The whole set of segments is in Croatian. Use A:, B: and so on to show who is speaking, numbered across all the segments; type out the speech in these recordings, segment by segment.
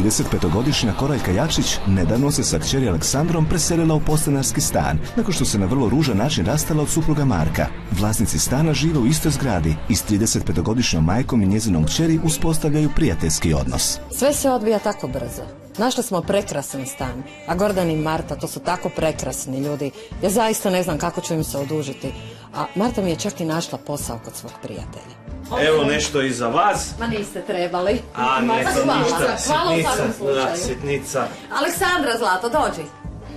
A: 35-godišnja Koraljka Jakšić nedavno se sa kćeri Aleksandrom preselila u podstanarski stan, nakon što se na vrlo ružan način rastala od supruga Marka. Vlasnici stana žive u istoj zgradi i s 35-godišnjom majkom i njezinom kćeri uspostavljaju prijateljski odnos.
B: Sve se odvija tako brzo. Našli smo prekrasan stan, a Gordan i Marta, to su tako prekrasni ljudi. Ja zaista ne znam kako ću im se odužiti. A Marta mi je čak i našla posao kod svog prijatelja.
C: Evo nešto i za vas.
B: Ma niste trebali.
C: A ne, to ništa.
B: Hvala u svakom slučaju.
C: Da, sitnica.
B: Aleksandra, zlato, dođi.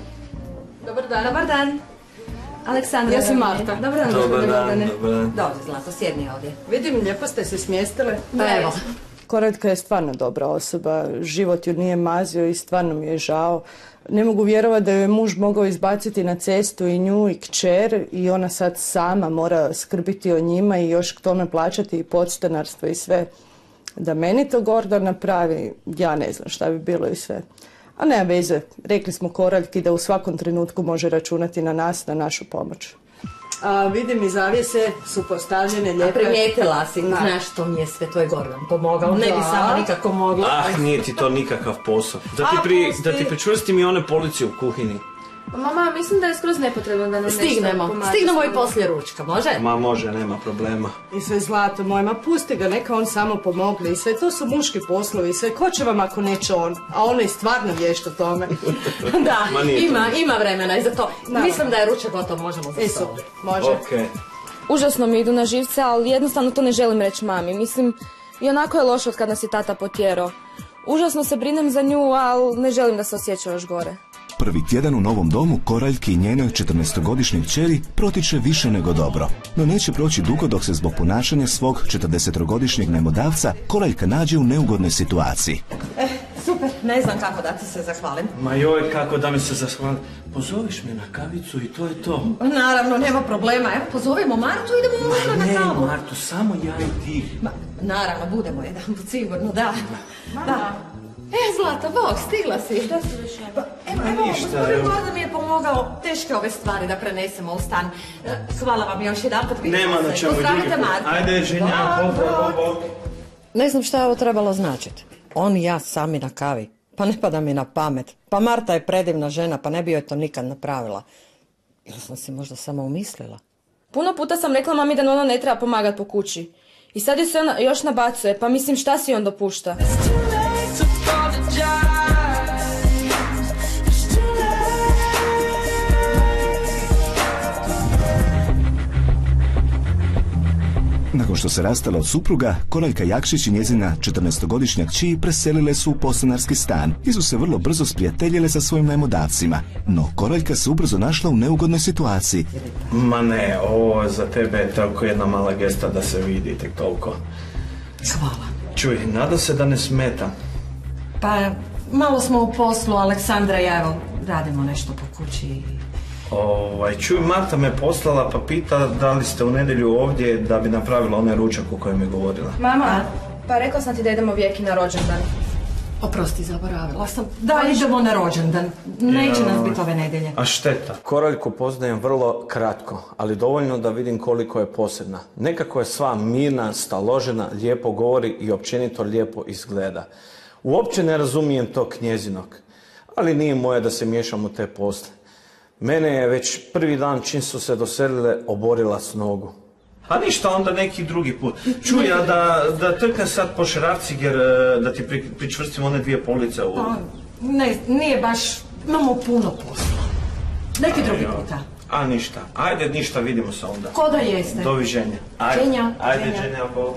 D: Dobar dan.
B: Dobar dan.
D: Aleksandra, ja sam Marta.
B: Dobar dan.
C: Dobar dan.
B: Dođi, zlato, sjedni ovdje.
D: Vidim, lijepo ste se smjestile.
B: Pa evo.
D: Koraljka je stvarno dobra osoba, život ju nije mazio i stvarno mi je žao. Ne mogu vjerovati da ju je muž mogao izbaciti na cestu i nju i kćer i ona sad sama mora skrbiti o njima i još k tome plaćati i podstanarstvo i sve. Da meni to Gordan napravi, ja ne znam šta bi bilo i sve. A nema veze, rekli smo Koraljki da u svakom trenutku može računati na nas, na našu pomoć. A vidim i zavjese su postavljene lijepe.
B: Primijetila si, znaš što mi je sve tvoj Gordan pomogao, ne bi samo nikako mogla.
C: Ah, nije ti to nikakav posao. Da ti pričvrstim i one police u kuhinji.
E: Mama, mislim da je skroz nepotrebno da nam nešto pomaže.
B: Stignemo i poslije ručka, može?
C: Ma može, nema problema.
D: I sve zlato moje, ma pusti ga, neka on samo pomogne i sve, to su muški poslovi i sve, ko će vam ako neće on, a on je stvarno vješt u tome.
B: Da, ima vremena i za to. Mislim da je ručak gotovo, možemo za stol.
D: Može.
C: Okej.
E: Užasno mi idu na živce, ali jednostavno to ne želim reći mami. Mislim, i onako je loše od kad nas je tata potjerao. Užasno se brinem za nju, ali ne želim da se osjeća još gore.
A: Prvi tjedan u novom domu Koraljki i njenoj 14-godišnjoj kćeri protiče više nego dobro. No neće proći dugo dok se zbog ponašanja svog 40-godišnjeg najmodavca Koraljka nađe u neugodnoj situaciji.
B: Super, ne znam kako da ti se zahvalim.
C: Ma joj, kako da mi se zahvalim. Pozoviš me na kavicu i to je to.
B: Naravno, nema problema. Evo, pozovimo Martu i idemo možda na kavu.
C: Ne, Martu, samo ja i ti.
B: Naravno, budemo jedan put sigurno, da. Zlata, bog, stigla si. Šta si više? Evo, gospodin Gordan mi je pomogao teške ove stvari da prenesemo u stan. Hvala vam još jedan put.
C: Nema na čemu
B: Pozdravite Martu.
C: Ajde, ženja, pozdrav.
B: Ne znam šta je ovo trebalo značiti. On i ja sami na kavi. Pa ne pada mi na pamet. Pa Marta je predivna žena, pa ne bi joj to nikad napravila. Ili sam si možda samo umislila?
E: Puno puta sam rekla mami da ona ne treba pomagati po kući. I sad je se ona još nabacuje, pa mislim šta si on dopušta?
A: Nakon što se rastala od supruga, Koraljka Jakšić i njezina 14-godišnja kći preselile su u podstanarski stan i su se vrlo brzo sprijateljile sa svojim najmodavcima. No Koraljka se ubrzo našla u neugodnoj situaciji.
C: Ma ne, ovo za tebe je toliko jedna mala gesta da se vidi, tek toliko.
B: Hvala.
C: Čuj, nada se da ne smetam.
B: Pa, malo smo u poslu, Aleksandra i ja, evo, radimo nešto po kući.
C: Čuj, Marta me poslala pa pita da li ste u nedjelju ovdje da bi napravila onaj ručak o kojem je govorila.
E: Mama, pa rekao sam ti da idemo Vijeki na rođendan.
B: Oprosti, zaboravila sam. Da, idemo na rođendan. Neće nas biti ove nedjelje.
C: A šteta. Koraljku poznajem vrlo kratko, ali dovoljno da vidim koliko je posebna. Nekako je sva mirna, staložena, lijepo govori i općenito lijepo izgleda. Uopće ne razumijem tog njezinog, ali nije moje da se miješam u te posle. Mene je već prvi dan čim su se doselile oborila s nogu. A ništa, onda neki drugi put. Čuj, ja da trknem sad po šrafciger da ti pričvrstim one dvije police u...
B: Ne, nije baš, imamo puno posla. Neki drugi puta.
C: A ništa, ajde ništa, vidimo se onda.
B: Ko da jeste?
C: Doviđenja. Ajde, ženja, bo.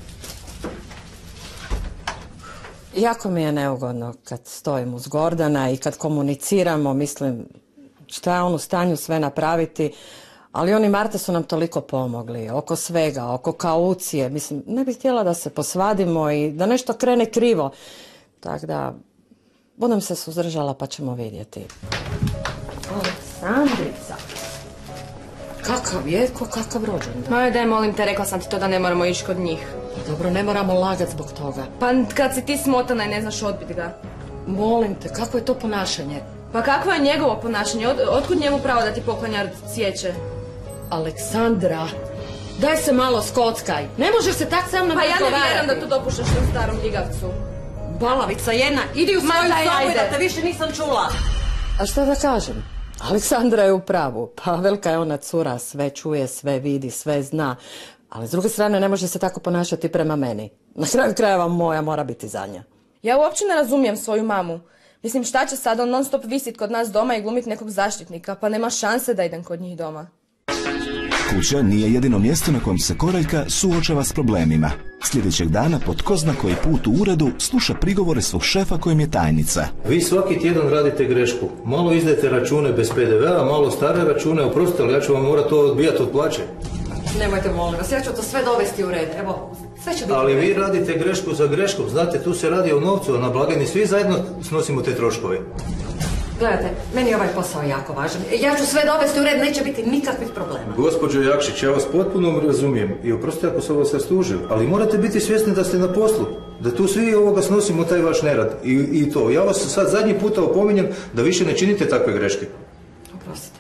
B: Jako mi je neugodno kad stojim uz Gordana i kad komuniciramo, mislim šta je on u stanju sve napraviti, ali on i Marta su nam toliko pomogli, oko svega, oko kaucije, mislim, ne bih htjela da se posvadimo i da nešto krene krivo, tako da budem se suzdržala pa ćemo vidjeti. Aleksandrica, kakav je, kakav rođendan?
E: Majo, daj, molim te, rekla sam ti to da ne moramo ići kod njih.
B: Dobro, ne moramo lagati zbog toga.
E: Pa kad si ti smotana i ne znaš odbiti ga.
B: Molim te, kako je to ponašanje?
E: Pa kakvo je njegovo ponašanje? Otkud njemu pravo da ti poklanja cvijeće?
B: Aleksandra, daj se malo skockaj. Ne možeš se tak sam nam
E: Pa ja
B: razgovarati.
E: ne vjerujem da to dopuštaš tom starom ljigavcu.
B: Balavica jedna, idi u svoju sobu i da te više nisam čula. A šta da kažem? Aleksandra je u pravu. Pa velika je ona cura, sve čuje, sve vidi, sve zna. Ali s druge strane ne može se tako ponašati prema meni. Na kraju krajeva moja mora biti zadnja.
E: Ja uopće ne razumijem svoju mamu. Mislim, šta će sad on non stop visit kod nas doma i glumit nekog zaštitnika, pa nema šanse da idem kod njih doma.
A: Kuća nije jedino mjesto na kojem se Koraljka suočava s problemima. Sljedećeg dana, po tko zna koji put u uredu, sluša prigovore svog šefa kojem je tajnica.
F: Vi svaki tjedan radite grešku. Malo izdajete račune bez PDV-a, malo stare račune, oprostite, ali ja ću vam morati to odbijati od plaće.
B: Nemojte, molim vas, ja ću to sve dovesti u red. Evo, sve će biti
F: ali
B: u red.
F: Vi radite grešku za greškom. Znate, tu se radi o novcu, a na blagajni svi zajedno snosimo te troškove.
B: Gledajte, meni je ovaj posao jako važan. Ja ću sve dovesti u red, neće biti nikakvih problema.
F: Gospođo Jakšić, ja vas potpuno razumijem i oprostite ako sam vas rastužio, ali morate biti svjesni da ste na poslu, da tu svi snosimo taj vaš nerad i to. Ja vas sad zadnji puta opominjem da više ne činite takve greške.
B: Oprostite.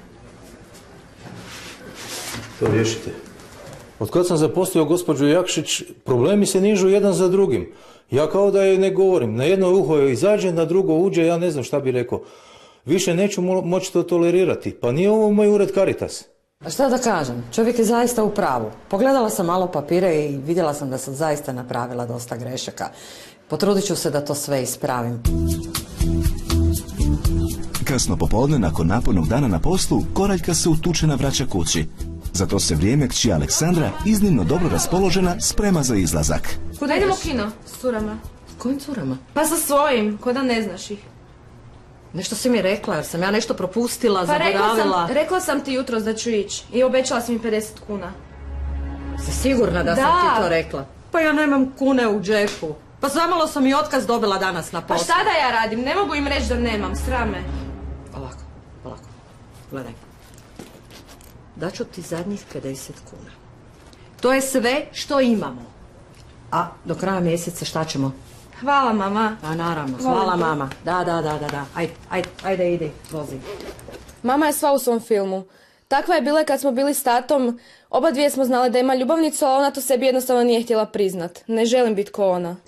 F: To riješite. Od kad sam zaposlio gospođu Jakšić, problemi se nižu jedan za drugim. Ja kao da je ne govorim. Na jedno uho izađe, na drugo uđe, ja ne znam šta bi rekao. Više neću moći to tolerirati. Pa nije ovo moj ured Caritas.
B: A šta da kažem, čovjek je zaista u pravu. Pogledala sam malo papire i vidjela sam da sam zaista napravila dosta grešaka. Potrudit ću se da to sve ispravim.
A: Kasno popodne, nakon napornog dana na poslu, Koraljka se utučena vraća kući. Za to se vrijeme kći Aleksandra, iznimno dobro raspoložena, sprema za izlazak.
E: Kuda idemo u kino? S curama.
B: S kojim curama?
E: Pa sa svojim, ko da ne znaš ih.
B: Nešto si mi rekla, jer sam ja nešto propustila, zaboravila.
E: Rekla sam ti jutros da ću ići i obećala si mi 50 kuna.
B: Si sigurna da sam ti to rekla? Pa ja nemam kune u džepu. Pa zamalo sam i otkaz dobila danas na poslu.
E: Pa šta da ja radim? Ne mogu im reći da nemam, srame.
B: Ovako. Gledaj. Daću ti zadnjih 50 kuna. To je sve što imamo. A do kraja mjeseca šta ćemo?
E: Hvala, mama.
B: A naravno, hvala mama. Da. Ajde, idi, vozi.
E: Mama je sva u svom filmu. Takva je bila kad smo bili s tatom. Oba dvije smo znale da ima ljubavnicu, a ona to sebi jednostavno nije htjela priznat. Ne želim biti ko ona.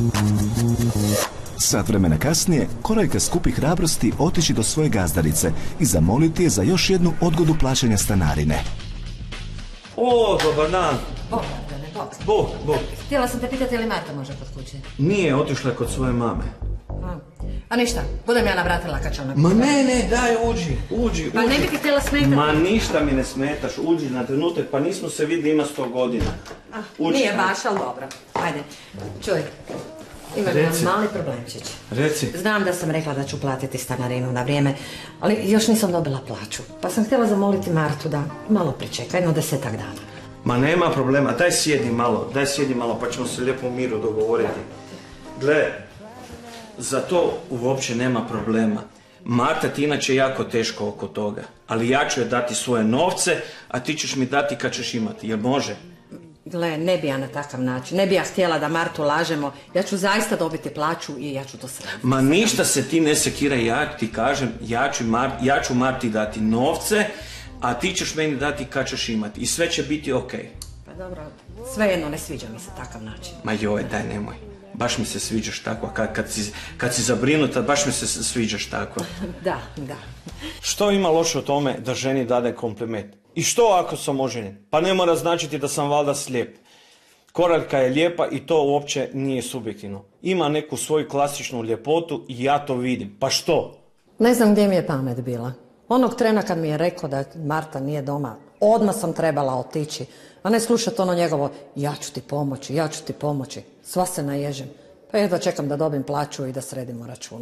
A: Sat vremena kasnije, Koraljka skupi hrabrosti otići do svoje gazdarice i zamoliti je za još jednu odgodu plaćanja stanarine.
C: O, dobar dan. Bog.
B: Htjela sam te pitati je li Marta može kod kuće?
C: Nije, otišla je kod svoje mame.
B: A ništa, budem ja navratila kad će ona...
C: Ma ne, daj, uđi.
B: Pa ne bi ti htjela smetati.
C: Ma ništa mi ne smetaš, uđi na trenutak, pa nismo se vidjeli, ima 100 godina.
B: Nije baš, ali dobro. Ajde, čuj. Imam jedan mali problemčić.
C: Reci.
B: Znam da sam rekla da ću platiti stanarinu na vrijeme, ali još nisam dobila plaću. Pa sam htjela zamoliti Martu da malo pričeka, jedno 10-ak dana.
C: Ma nema problema, daj sjedi malo, pa ćemo se lijepo u miru dogovoriti. Gle, za to uopće nema problema. Marta ti inače jako teško oko toga, ali ja ću joj dati svoje novce, a ti ćeš mi dati kad ćeš imati, jel može?
B: Gle, ne bi ja na takav način, ne bi ja htjela da Martu lažemo, ja ću zaista dobiti plaću i ja ću to srediti.
C: Ma ništa se ti ne sekiraj, ja ti kažem, ja ću Marti dati novce, a ti ćeš meni dati kad ćeš imati i sve će biti okej.
B: Pa dobro, svejedno ne sviđa mi se takav način.
C: Ma joj, daj nemoj. Baš mi se sviđaš tako, kad si zabrinuta, baš mi se sviđaš tako.
B: Da.
C: Što ima loše u tome da ženi dade kompliment? I što ako sam oženjen? Pa ne mora značiti da sam valjda slijep. Koraljka je lijepa i to uopće nije subjektivno. Ima neku svoju klasičnu ljepotu i ja to vidim. Pa što?
B: Ne znam gdje mi je pamet bila. Onog trena kad mi je rekao da Marta nije doma, odmah sam trebala otići. A ne slušati ono njegovo, ja ću ti pomoći. Sva se naježim. Pa jedva čekam da dobim plaću i da sredimo račune.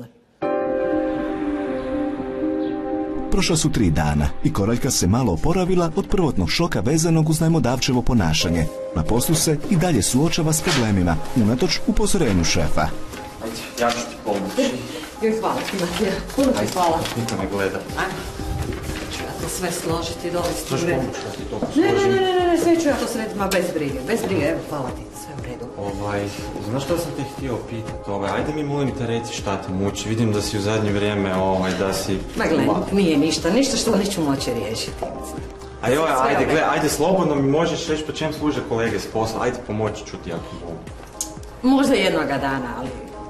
A: Prošla su 3 dana i Koraljka se malo oporavila od prvotnog šoka vezanog uz najmodavčevo ponašanje. Na poslu se i dalje suočava s problemima, unatoč upozorenju šefa.
C: Ajde, ja ću ti pomoći.
B: Hvala ti, Matija. Puno ti hvala.
C: Niko me gleda.
B: Ajmo. Ću ja to sve složiti, dovesti u
C: Znaš
B: redu.
C: pomoć da ti to posložim?
B: Ne, sve ću ja to srediti, ma bez brige, evo, hvala ti, sve u redu.
G: Znaš što sam te htio pitati? Ajde mi molim te reci šta te muči. Vidim da si u zadnje vrijeme, da si...
B: Ma gle, nije ništa što neću moći riješiti.
G: Ajde, slobodno mi možeš reći po čem služe kolege s posla. Ajde, pomoći ću ti ako mogu.
B: Možda jednoga dana, ali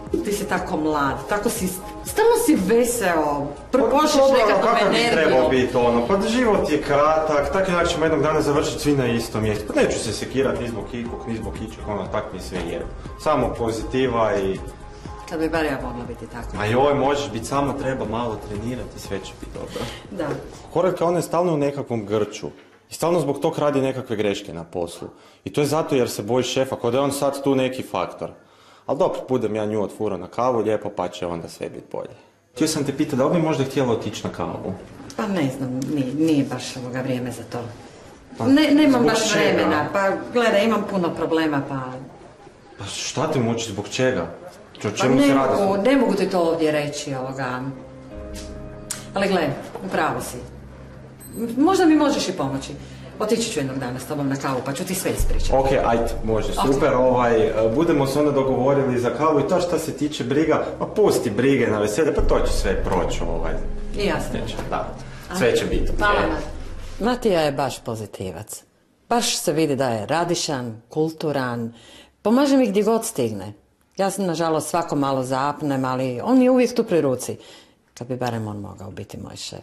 B: ti si tako mlad, tako si, stalno si veseo, pošliš nekakvom
G: Kako bi trebao
B: energijom.
G: biti ono? Pa život je kratak, tako inak ćemo jednog dana završiti svi na istom mjestu. Pa neću se sekirati ni zbog ikog, ni zbog ičeg, ono, tak mi sve je. Samo pozitiva i...
B: Kad bi bar ja mogla biti tako.
G: Ma joj, možeš biti, samo treba malo trenirati, sve će biti dobro.
B: Da.
G: Koraljka, ona je stalno u nekakvom grču. I stalno zbog tog radi nekakve greške na poslu. I to je zato jer se boji šefa, kao da je on sad tu neki faktor. Ali dobro, budem ja nju otfurao na kavu, lijepo, pa će onda sve biti bolje. Htio sam te pitati, da li bi možda htjela otići na kavu?
B: Pa ne znam, nije baš ovoga vrijeme za to. Nemam
G: zbog
B: baš
G: čega?
B: vremena, pa gledaj, imam puno problema, pa...
G: Pa šta te muči, zbog čega? O
B: Pa
G: čemu se radi?
B: ne mogu ti to ovdje reći, ovoga... Ali gledaj, upravo si. Možda mi možeš i pomoći. Otići ću jednog dana s tobom na kavu, pa ću ti sve ispričati.
G: Ok, ajde, može, super, budemo se onda dogovorili za kavu i to što se tiče briga, pa pusti brige na veselje, pa to će sve proći,
B: I jasno.
G: Da, sve će biti.
B: Hvala. Matija je baš pozitivac. Baš se vidi da je radišan, kulturan, pomaže mi gdje god stigne. Ja sam, nažalost, svako malo zapnem, ali on je uvijek tu pri ruci. Kad bi barem on mogao biti moj šef.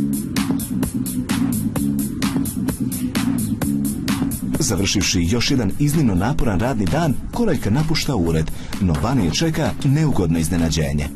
A: Završivši još jedan iznimno naporan radni dan, Koraljka napušta ured, no vani je čeka neugodno iznenađenje.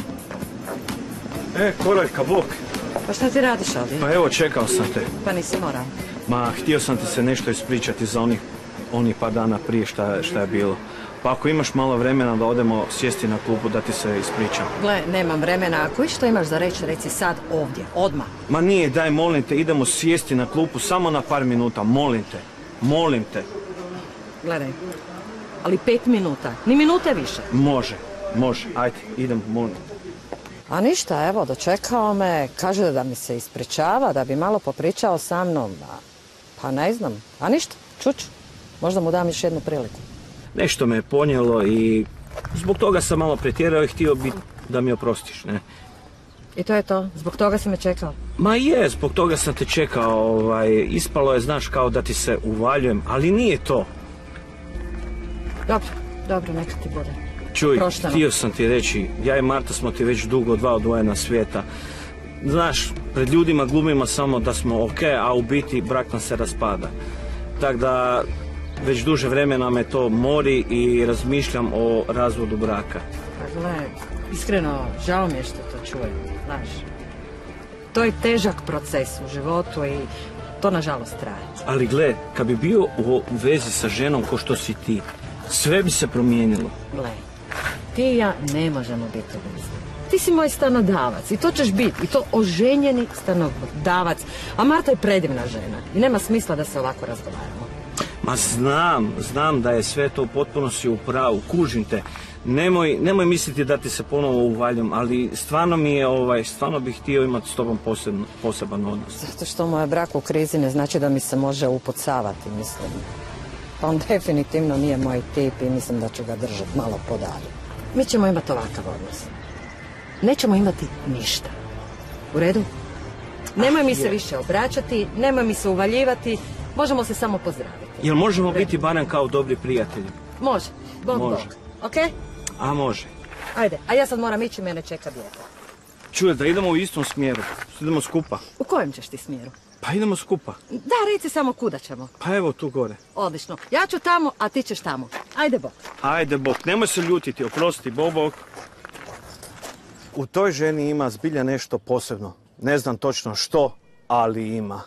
C: Koraljka, bok.
B: Pa šta ti radiš ovdje?
C: Pa evo, čekao sam te.
B: Pa nisi morao.
C: Ma, htio sam ti se nešto ispričati za onih par dana prije šta je bilo. Pa ako imaš malo vremena da odemo sjesti na klupu da ti se ispričam.
B: Gle, nemam vremena. Ako što imaš za reći, reci sad ovdje, odmah.
C: Ma nije, daj, molim te, idemo sjesti na klupu samo na par minuta, molim te. Molim te.
B: Gledaj, ali 5 minuta, ni minute više.
C: Može, ajde, idem, molim.
B: A ništa, evo, dočekao me, kaže da mi se ispričava, da bi malo popričao sa mnom. Pa ne znam, a ništa, čuću. Možda mu dam još jednu priliku.
C: Nešto me je ponijelo i zbog toga sam malo pretjerao i htio bi da mi oprostiš, ne?
B: I to je to? Zbog toga si me čekao?
C: Ma je, zbog toga sam te čekao, ispalo je, znaš, kao da ti se uvaljujem, ali nije to.
B: Dobro, neka ti bude.
C: Čuj,
B: Prošteno.
C: htio sam ti reći, ja i Marta smo ti već dugo dva odvojena svijeta. Znaš, pred ljudima glumimo samo da smo ok, a u biti brak nam se raspada. Tako da, već duže vremena me to mori i razmišljam o razvodu braka.
B: Pa gle, iskreno, žao mi je što to čujem, znaš. To je težak proces u životu i to nažalost traje.
C: Ali gle, kad bi bio u vezi sa ženom ko što si ti, sve bi se promijenilo.
B: Gle, ti i ja ne možemo biti u vezi. Ti si moj stanodavac i to ćeš biti, i to oženjeni stanodavac. A Marta je predivna žena i nema smisla da se ovako razgovaramo.
C: Ma znam da je sve to potpuno si u pravu, kužim te. Nemoj misliti da ti se ponovo uvaljam, ali stvarno mi je, stvarno bih htio imati s tobom poseban odnos.
B: Zato što moj brak u krizi ne znači da mi se može upucavati, mislim. Pa on definitivno nije moj tip i mislim da ću ga držati malo podalje. Mi ćemo imati ovakav odnos. Nećemo imati ništa. U redu? Nemoj mi se više obraćati, nemoj mi se uvaljivati, možemo se samo pozdraviti.
C: Jel možemo biti barem kao dobri prijatelji?
B: Može, bok.
C: Može.
B: Ok?
C: A može.
B: Ajde, a ja sad moram ići, mene čeka dijete.
C: Čuje, da idemo u istom smjeru. Idemo skupa.
B: U kojem ćeš ti smjeru?
C: Pa idemo skupa.
B: Da, reci samo kuda ćemo.
C: Pa evo tu gore.
B: Odlično. Ja ću tamo, a ti ćeš tamo. Ajde, bok.
C: Ajde, bok. Nemoj se ljutiti, oprosti, bok. U toj ženi ima zbilja nešto posebno. Ne znam točno što, ali ima.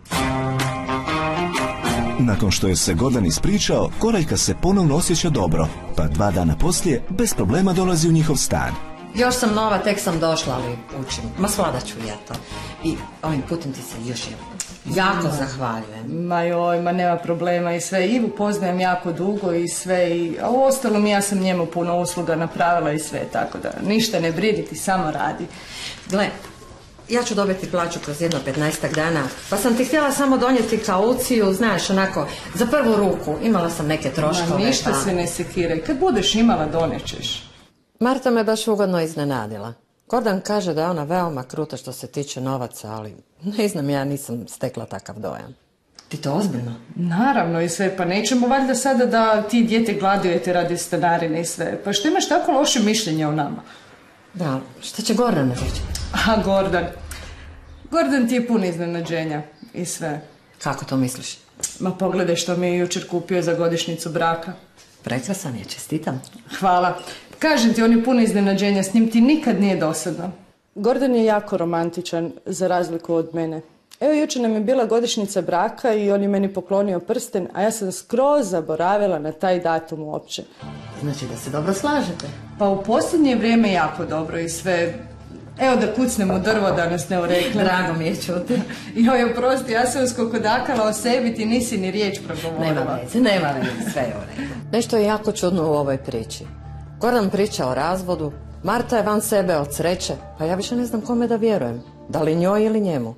A: Nakon što je se Gordan ispričao, Koraljka se ponovno osjeća dobro, pa 2 dana poslije bez problema dolazi u njihov stan.
B: Još sam nova, tek sam došla, ali učim. Ma svladat ću ja to. I ovim putem ti se još jako zahvaljujem.
D: Ma joj, ma nema problema i sve. Ivu poznajem jako dugo i sve. A u ostalom ja sam njemu puno usluga napravila i sve, tako da ništa ne brini, ti samo radi.
B: Gle, ja ću dobiti plaću kroz jedno 15 dana, pa sam ti htjela samo donijeti kauciju, znaš, onako, za prvu ruku. Imala sam neke troškove.
D: Ma ništa se ne sekiraj, kad budeš imala donećeš.
B: Marta me baš ugodno iznenadila. Gordan kaže da je ona veoma kruta što se tiče novaca, ali ne znam, ja nisam stekla takav dojam. Ti to ozbiljno?
D: Naravno i sve, pa nećemo valjda sada da ti dijete gladujete radi stanarine i sve. Pa što imaš tako loše mišljenje o nama?
B: Da, šta će Gordan reći?
D: A Gordan ti je pun iznenađenja i sve.
B: Kako to misliš?
D: Ma pogledaj što mi je jučer kupio za godišnjicu braka.
B: Prekrasan je, čestitam.
D: Hvala. Kažem ti, on je puno iznenađenja, s njim ti nikad nije dosadno. Gordan je jako romantičan, za razliku od mene. Evo, jučer nam je bila godišnjica braka i on je meni poklonio prsten, a ja sam skroz zaboravila na taj datum uopće.
B: Znači da se dobro slažete?
D: Pa u posljednje vrijeme jako dobro i sve. Evo da kucnem u drvo da nas ne urekne.
B: Drago mi je čuti.
D: Joj, oprosti, ja sam uskokodakala o sebi, ti nisi ni riječ progovorila.
B: Nema veze, sve je u redu. Nešto je jako čudno u ovoj priči. Gordan priča o razvodu, Marta je van sebe od sreće, pa ja više ne znam kome da vjerujem. Da li njoj ili njemu?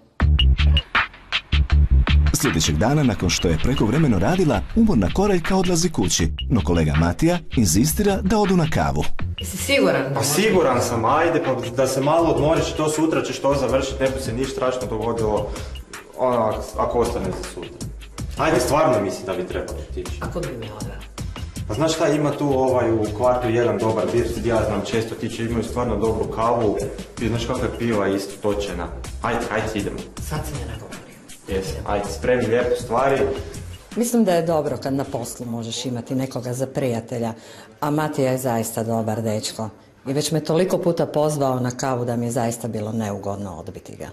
A: Sljedećeg dana, nakon što je prekovremeno radila, umorna Koraljka odlazi kući, no kolega Matija inzistira da odu na kavu.
B: Jesi siguran?
G: Pa siguran sam, ajde, pa da se malo odmoriš, to sutra ćeš to završiti, ne bi se ništa strašno dogodilo, ako ostane za sutra. Ajde, stvarno mislim da bi trebalo otići.
B: Ako bi mi odveo?
G: Pa znaš šta, ima tu u kvartu jedan dobar bir, ja znam često tiče, imaju stvarno dobru kavu, i znaš kakva je piva isto točena. Ajde, idemo.
B: Sad si me nagovorio.
G: Jesi, ajde, spremi lijepo stvari.
B: Mislim da je dobro kad na poslu možeš imati nekoga za prijatelja, a Matija je zaista dobar dečko. I već me toliko puta pozvao na kavu da mi je zaista bilo neugodno odbiti ga.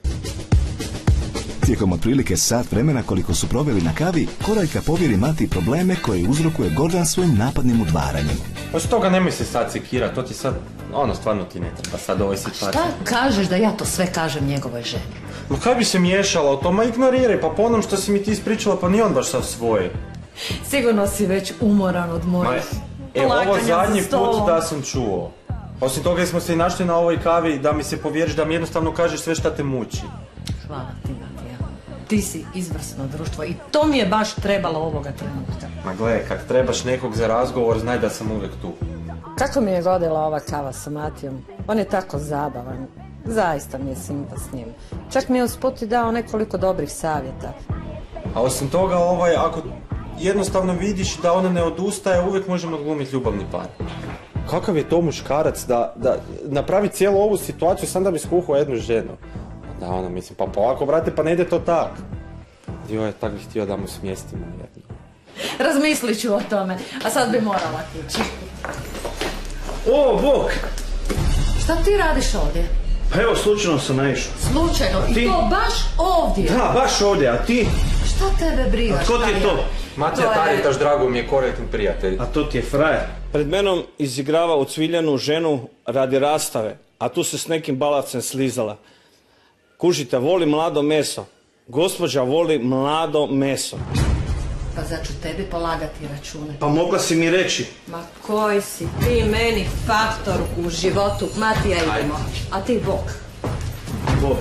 A: Tijekom otprilike sat vremena koliko su proveli na kavi, Koraljka povjeri Matiji probleme koje uzrokuje Gordan svojim napadnim udvaranjem.
G: Pa što toga nemoj se sad sekirati, to ti sad, stvarno ti ne treba sad ovoj situaciji.
B: Šta kažeš da ja to sve kažem njegovoj ženi?
G: Ma kaj bi se miješala o to, ma ignoriraj, pa po onom što si mi ti ispričala, pa nije on baš sav svoj.
B: Sigurno si već umoran od mojih plakanja
G: ovo zadnji
B: za stolom.
G: put da sam čuo. Osim toga smo se i našli na ovoj kavi da mi se povjeriš, da mi jednostavno kažeš sve šta te muči.
B: Hvala ti, Matija. Ti si izvrsno društvo i to mi je baš trebalo ovoga trenutka.
G: Ma gle, kad trebaš nekog za razgovor, znaj da sam uvijek tu.
B: Kako mi je godila ova kava sa Matijom? On je tako zabavan. Zaista mi je simpa s njim. Čak mi je usput i dao nekoliko dobrih savjeta.
G: A osim toga, ako jednostavno vidiš da ona ne odustaje, uvijek možemo odglumiti ljubavni par. Kakav je to muškarac da napravi cijelu ovu situaciju sam da bi skuhao jednu ženu? Da, mislim, pa polako, brate, pa ne ide to tak. Joj, tak bih htio da mu smjestimo jednu.
B: Razmislit ću o tome, a sad bi morala kući.
C: O, Bog!
B: Šta ti radiš ovdje?
C: Pa evo, slučajno sam naišao.
B: Slučajno? I to baš ovdje?
C: Da, baš ovdje, a ti?
B: Šta tebe briga?
C: A tko ti je to?
G: Matija Taritaš, drago mi je, korektan prijatelj.
C: A to ti je frajer. Pred menom izigrava ucviljenu ženu radi rastave, a tu se s nekim balavcem slizala. Kužite, voli mlado meso. Gospođa voli mlado meso.
B: Pa zar ću tebi polagati račune?
C: Pa mogla si mi reći.
B: Ma koji si ti meni faktor u životu? Matija, idemo. A ti Bog.
C: Bog.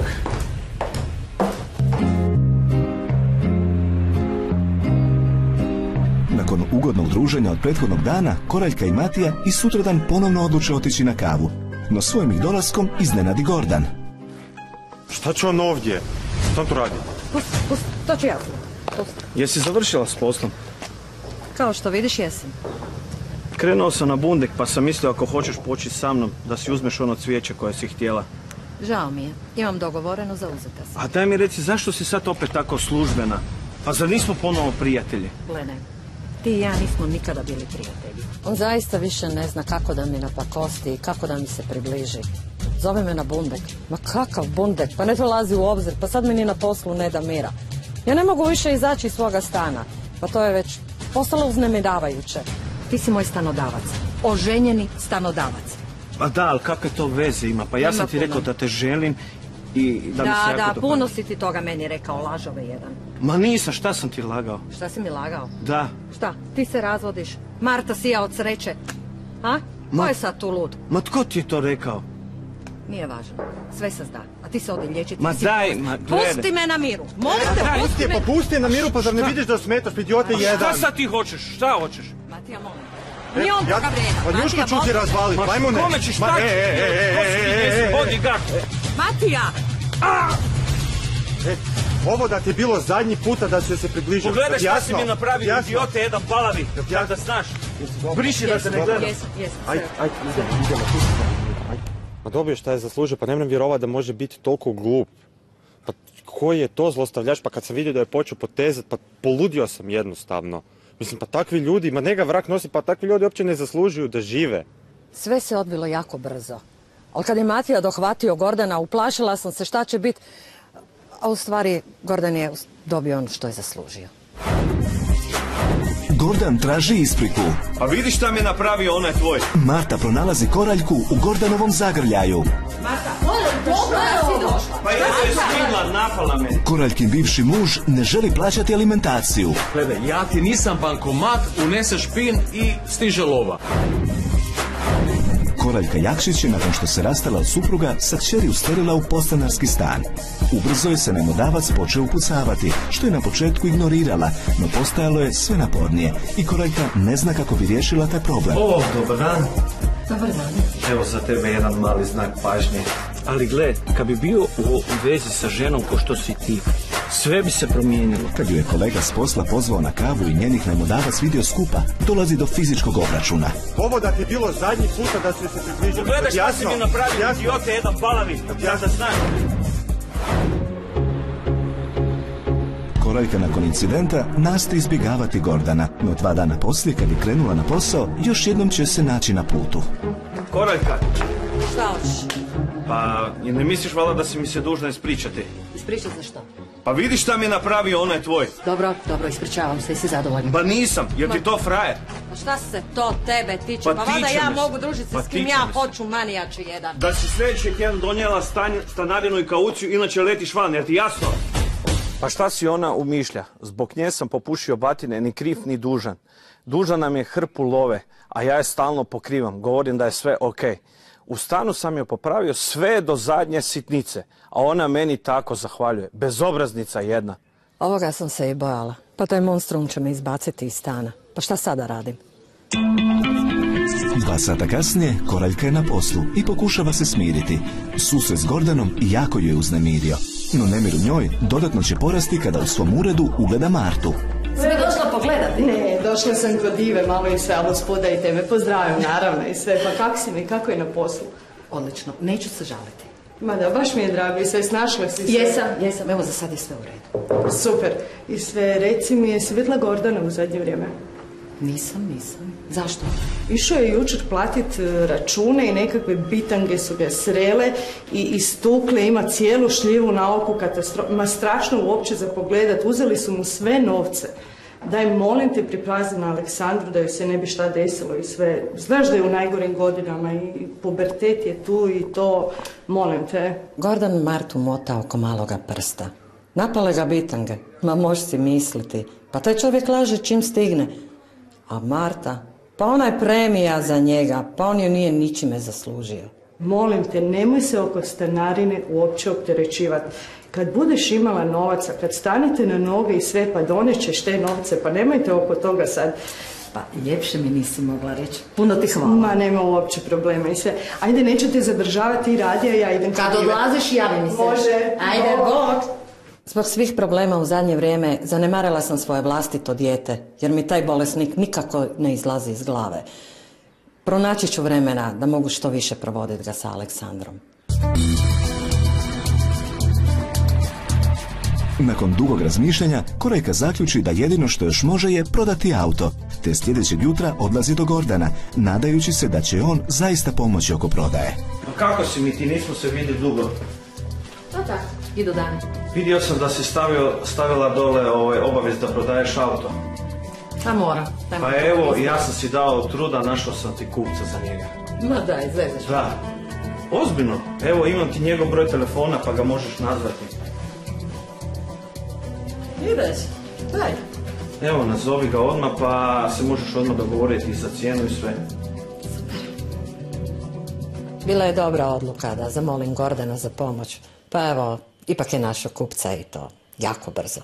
A: Nakon ugodnog druženja od prethodnog dana, Koraljka i Matija i sutradan ponovno odluče otići na kavu. No svojim ih dolaskom iznenadi Gordan.
G: Šta će on ovdje? Šta tu radi?
B: Pusti, to ću ja.
C: Jesi završila s poslom?
B: Kao što vidiš, jesam.
C: Krenuo sam na Bundek, pa sam mislio ako hoćeš poći sa mnom, da si uzmeš ono cvijeće koje si htjela.
B: Žao mi je. Imam dogovoreno, zauzeta sam.
C: A daj mi reci, zašto si sad opet tako službena? Pa zar nismo ponovo prijatelji?
B: Gledaj, ti i ja nismo nikada bili prijatelji. On zaista više ne zna kako da mi napakosti i kako da mi se približi. Zove me na Bundek. Ma kakav Bundek? Pa ne dolazi u obzir, pa sad mi ni na poslu ne da mira. Ja ne mogu više izaći iz svoga stana. Pa to je već postalo uznemiravajuće. Ti si moj stanodavac. Oženjeni stanodavac.
C: Pa da, ali kakve to veze ima? Pa ja sam ti rekao da te želim i da mi se jako dopada.
B: Da, puno si ti toga meni rekao, lažove jedan.
C: Ma nisam, šta sam ti lagao?
B: Šta si mi lagao?
C: Da.
B: Šta, ti se razvodiš? Marta sija od sreće. A? Ko je sad tu lud?
C: Ma tko ti je to rekao?
B: Nije važno, sve se zna, a ti se odi liječiti.
C: Ma daj, ma gledaj.
B: Pusti me na miru, molim te, pusti me.
G: Pa pusti na miru, pa zar ne vidiš da smetaš, idiote jedan.
C: Šta sad ti hoćeš, šta hoćeš?
B: Matija, molim te. Nije on toga vreda.
G: Pa njuško ću ti razvaliti, ajmo ne.
C: Kome ćeš tako? Hodi ga.
B: Matija!
G: Ovo da ti je bilo zadnji puta da su se približili.
C: Pogledaj šta si mi napravio, idiote, jedan palavi. Da znaš, briši da se ne gleda.
G: Ajde, idemo. Ma dobio šta je zaslužio, pa nemam vjerovati da može biti toliko glup. Pa koji je to zlostavljač, pa kad sam vidio da je počeo potezat, pa poludio sam jednostavno. Mislim, pa takvi ljudi, ma njega vrak nosi, pa takvi ljudi uopće ne zaslužuju da žive.
B: Sve se odvilo jako brzo. Ali kad je Matija dohvatio Gordana, uplašila sam se šta će biti. A u stvari, Gordan je dobio ono što je zaslužio.
A: Gordan traži ispriku.
C: Pa vidi šta mi je napravio onaj tvoj.
A: Marta pronalazi Koraljku u Gordanovom zagrljaju.
C: Pa je stigla, napala me.
A: Koraljkin bivši muž ne želi plaćati alimentaciju.
H: Gledaj, ja ti nisam bankomat, uneseš pin i stiže lova.
A: Koraljka Jakšić je, nakon što se rastala od supruga, sa kćeri usterila u podstanarski stan. Ubrzo je se najmodavac počeo upucavati, što je na početku ignorirala, no postajalo je sve napornije i Koraljka ne zna kako bi riješila taj problem.
C: O, dobar dan.
B: Dobar dan.
C: Evo za tebe jedan mali znak pažnje. Ali gle, kad bi bio u vezi sa ženom ko što si ti, sve bi se promijenilo.
A: Kad ju je kolega s posla pozvao na kavu i njenih najmodavac vidio skupa, dolazi do fizičkog obračuna.
G: Ovo da ti je bilo zadnji puta da su se približili.
C: Gledaj šta si mi napravio, idiote, jedan palavi. Da znaš.
A: Koraljka nakon incidenta nastoji izbjegavati Gordana, no 2 dana poslije, kad je krenula na posao, još jednom će se naći na putu.
C: Koraljka.
B: Šta hoćeš?
C: Pa, ne misliš valjda da si mi se dužna ispričati?
B: Ispričat za što?
C: Pa vidi šta mi je napravio onaj tvoj.
B: Dobro, ispričavam se i si zadovoljna.
C: Pa nisam, jer ti to frajer.
B: Pa šta se to tebe tiče? Pa valjda ja mogu družiti se s kim ja hoću, manijači jedan.
C: Da si sljedeći tjedan donijela stanarinu i kauciju, inače letiš van, jer ti jasno? Pa šta si ona umišlja? Zbog nje sam popušio batine, ni kriv ni dužan. Dužan nam je hrpu love, a ja je stalno pokrivam. Govorim da je sve okej. U stanu sam joj popravio sve do zadnje sitnice, a ona meni tako zahvaljuje. Bezobraznica jedna.
B: Ovoga sam se i bojala. Pa taj monstrum će me izbaciti iz stana. Pa šta sada radim?
A: 2 sata kasnije, Koraljka je na poslu i pokušava se smiriti. Susret s Gordanom jako ju je uznemirio. No nemir u njoj dodatno će porasti kada u svom uredu ugleda Martu.
D: Si mi došla pogledati? Ne, došla sam kod Dive, malo i sve, ali uspodajte me, pozdravim naravno i sve. Pa kak si mi, kako je na poslu?
B: Odlično, neću se žaliti.
D: Ma da, baš mi je drago i sve, snašla si se.
B: Jesam, evo za sad je sve u redu.
D: Super. I sve, reci mi, jesi vidjela Gordana u zadnje vrijeme?
B: Nisam. Zašto?
D: Išao je jučer platit račune i nekakve bitange su ga srele i istukle, ima cijelu šljivu na oku, ma strašno uopće za pogledat, uzeli su mu sve novce. Daj, molim te, pripazi na Aleksandru da joj se ne bi šta desilo i sve. Znaš da je u najgorim godinama i pubertet je tu i to, molim te.
B: Gordan Martu mota oko maloga prsta. Napale ga bitange, ma možeš si misliti. Pa taj čovjek laže čim stigne. A Marta, pa ona je premija za njega, pa on ju nije ničime zaslužio.
D: Molim te, nemoj se oko stanarine uopće opterećivati. Kad budeš imala novaca, kad stanete na noge i sve, pa donećeš te novce, pa nemojte oko toga sad.
B: Pa ljepše mi nisi mogla reći. Puno ti hvala.
D: Ma nema uopće problema i sve. Ajde, neću te zadržavati i radi, a ja idem.
B: Kad odlaziš, javi mi se.
D: Može.
B: Ajde, go. Zbog svih problema u zadnje vrijeme zanemarila sam svoje vlastito dijete, jer mi taj bolesnik nikako ne izlazi iz glave. Pronaći ću vremena da mogu što više provoditi ga sa Aleksandrom.
A: Nakon dugog razmišljanja, Koraljka zaključi da jedino što još može je prodati auto, te sljedećeg jutra odlazi do Gordana, nadajući se da će on zaista pomoći oko prodaje.
C: Kako si mi, ti nismo se vidjeli dugo?
B: To tako, idu dani.
C: Vidio sam da si stavila dole obavez da prodaješ auto.
B: Pa mora.
C: Pa evo, ja sam si dao truda, našao sam ti kupca za njega.
B: Ma daj, zezaš.
C: Da. Ozbiljno. Evo, imam ti njegov broj telefona pa ga možeš nazvati.
B: Ideš, daj.
C: Evo, nazovi ga odmah pa se možeš odmah dogovoriti za cijenu i sve.
B: Bila je dobra odluka da zamolim Gordana za pomoć. Pa evo, ipak je našao kupca i to jako brzo.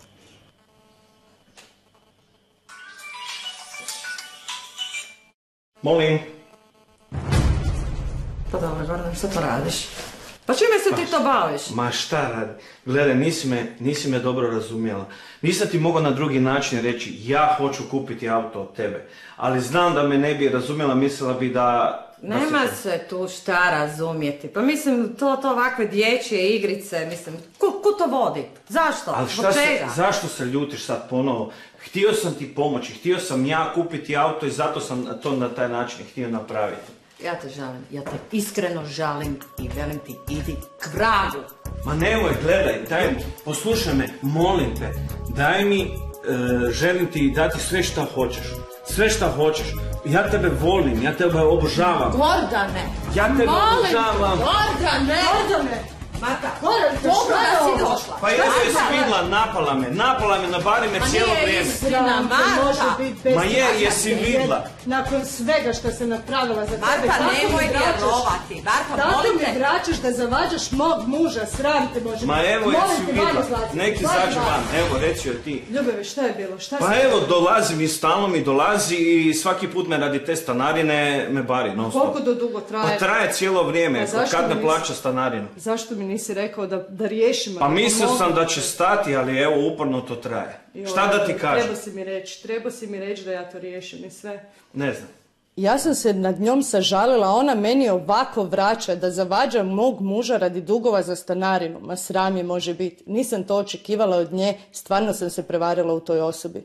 C: Molim.
B: Pa dobro, Gordan, što to radiš? Pa čime se ti to baviš?
C: Ma šta radi? Gledaj, nisi me dobro razumjela. Nisam ti mogao na drugi način reći ja hoću kupiti auto od tebe. Ali znam da me ne bi razumjela, mislila bi da...
B: Nema se tu šta razumjeti. Pa mislim, to ovakve dječje igrice, mislim, ko to vodi? Zašto?
C: Ali zašto se ljutiš sad ponovo? Htio sam ti pomoći, htio sam ja kupiti auto i zato sam to na taj način htio napraviti.
B: Ja te žalim, ja te iskreno žalim i velim ti, idi k vragu.
C: Ma nemoj, gledaj, poslušaj me, molim te, daj mi, želim ti dati sve šta hoćeš. Sve šta hoćeš. Ja tebe volim, ja tebe obožavam.
B: Gordane!
C: Ja tebe obožavam.
B: Gordane! Marta, dobro da si došla.
C: Pa evo je svidla, napala me, nabari me cijelo vrijeme. Ma jesi vidla.
D: Nakon svega što se napravila za tebe.
B: Marta, nemoj vjerovati. Marta, molim te.
D: Tako mi vraćaš da zavađaš mog muža, sram te može.
C: Ma evo jesi vidla. Neki zađe van, evo reci joj ti.
D: Ljubeve, šta je bilo?
C: Pa evo dolazi mi, stalno mi dolazi i svaki put me radi te stanarine me bari.
D: Koliko do dugo traje?
C: Pa traje cijelo vrijeme, kad ne plaća stanarinu.
D: Zašto mi nisi rekao da riješimo?
C: Pa mislio sam da će stati, ali evo uporno to traje. Šta da ti kažem?
D: Treba si mi reći da ja to riješim i sve.
C: Ne znam.
D: Ja sam se nad njom sažalila, ona meni ovako vraća da zavađa mog muža radi dugova za stanarinu. Ma sram je može biti. Nisam to očekivala od nje, stvarno sam se prevarila u toj osobi.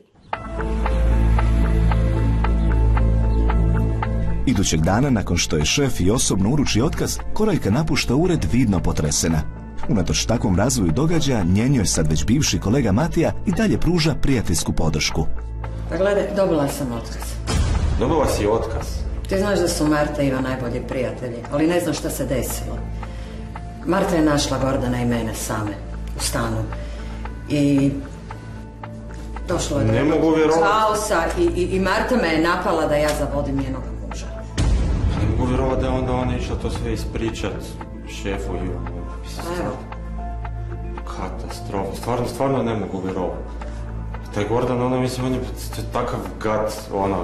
A: Idućeg dana, nakon što je šef i osobno uruči otkaz, Koraljka napušta ured vidno potresena. Unatoč takvom razvoju događaja, njenjoj sad već bivši kolega Matija i dalje pruža prijateljsku podršku.
B: Pa gledaj, dobila sam otkaz.
G: Dobila si otkaz?
B: Ti znaš da su Marta i Iva najbolji prijatelji, ali ne znam šta se desilo. Marta je našla Gordana i mene same u stanu i došlo je do kaosa i Marta me je napala da ja zavodim njenog muža.
G: Ne mogu vjerovati da je onda ona išla to sve ispričat šefu Ivanu.
B: Evo.
G: Katastrofa, stvarno ne mogu vjerovati. Taj Gordan, on je takav gad,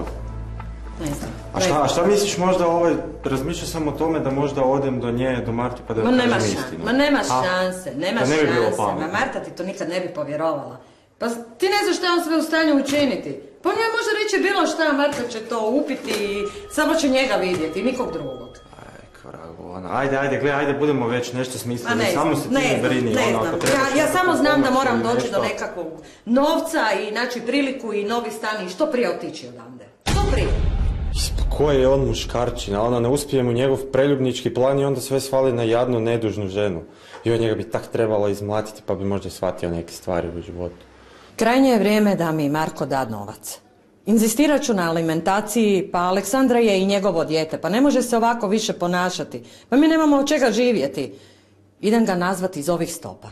B: Ne znam.
G: A šta misliš možda razmišljaš samo o tome da možda odem do nje, do Marti pa da kažem istinu?
B: Ma nema šanse. Ma Marta ti to nikad ne bi povjerovala. Pa ti ne znaš šta on sve u stanju učiniti. Pa on je može reći bilo šta, Marta će to upiti i samo će njega vidjeti, nikog drugog.
G: Ajde, budemo već nešto smislili, samo se ti ne brini.
B: Ja samo znam da moram doći do nekakvog novca i naći priliku i novi stan i što prije otići odavde. Što prije.
G: Koji je on muškarčina, ona ne uspije mu njegov preljubnički plan i onda sve svali na jadnu, nedužnu ženu. I od njega bi tak trebalo izmlatiti pa bi možda shvatio neke stvari u životu.
B: Krajnje je vrijeme da mi Marko da novac. Inzistirat ću na alimentaciji, pa Aleksandra je i njegovo dijete, pa ne može se ovako više ponašati. Pa mi nemamo od čega živjeti. Idem ga nazvati iz ovih stopa.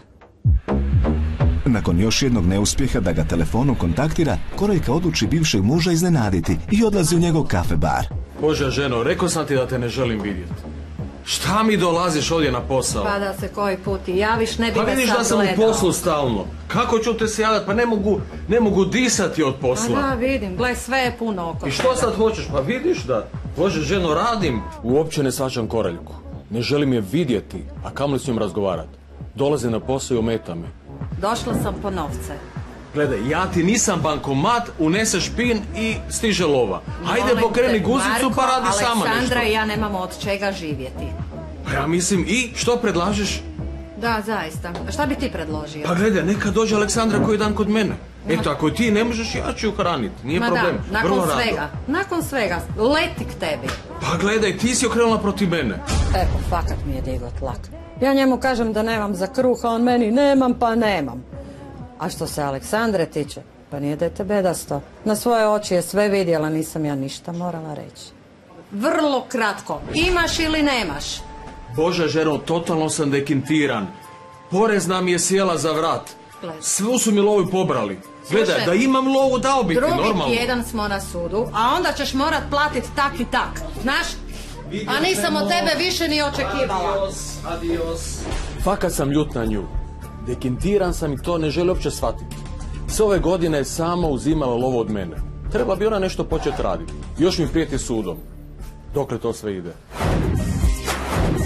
A: Nakon još jednog neuspjeha da ga telefonom kontaktira, Koraljka odluči bivšeg muža iznenaditi i odlazi u njegov kafe bar.
H: Bože ženo, rekao sam ti da te ne želim vidjeti. Šta mi dolaziš ovdje na posao?
B: Pa da se koji put i javiš, ne bi me sad gledao.
H: Pa vidiš da sam u poslu stalno. Kako ću te se javljati? Pa ne mogu disati od posla.
B: Pa da, vidim, gle, sve je puno oko.
H: I što sad hoćeš? Pa vidiš da, Bože ženo, radim. Uopće ne svačam Koraljku. Ne želim je vidjeti, a kamoli s njom razgovarati. Dolaze na posao i ometa me.
B: Došla sam po novce.
H: Gledaj, ja ti nisam bankomat, uneseš pin i stiže lova. Hajde pokreni guzicu pa radi sama nešto.
B: Aleksandra i ja nemamo od čega živjeti.
H: Pa ja mislim, i što predlažeš?
B: Da, zaista. A šta bi ti predložio?
H: Pa gledaj, neka dođe Aleksandra koji dan kod mene. Eto, ako ti ne možeš, ja ću ju hraniti. Nije problem.
B: Da, nakon svega. Leti k tebi.
H: Pa gledaj, ti si okrenula protiv mene.
B: Evo, fakat mi je digo tlak. Ja njemu kažem da nemam za kruh, a on meni nemam pa nemam. A što se Aleksandre tiče, pa nije dete bedasto. Na svoje oči je sve vidjela, nisam ja ništa morala reći. Vrlo kratko, imaš ili nemaš?
H: Bože ženo, totalno sam dekintiran. Porezna mi je sjela za vrat. Svu su mi lovu pobrali. Gledaj, da imam lovu dao bi ti, normalno.
B: Drugi tjedan smo na sudu, a onda ćeš morat platiti tak i tak. Znaš? A nisam od tebe više ni očekivala.
H: Adios. Fakat sam ljut na nju. Dekintiran sam i to ne želi uopće shvatiti. Sve ove godine je sama uzimala lovu od mene. Treba bi ona nešto početi raditi. Još mi prijeti sudom. Dokle to sve ide?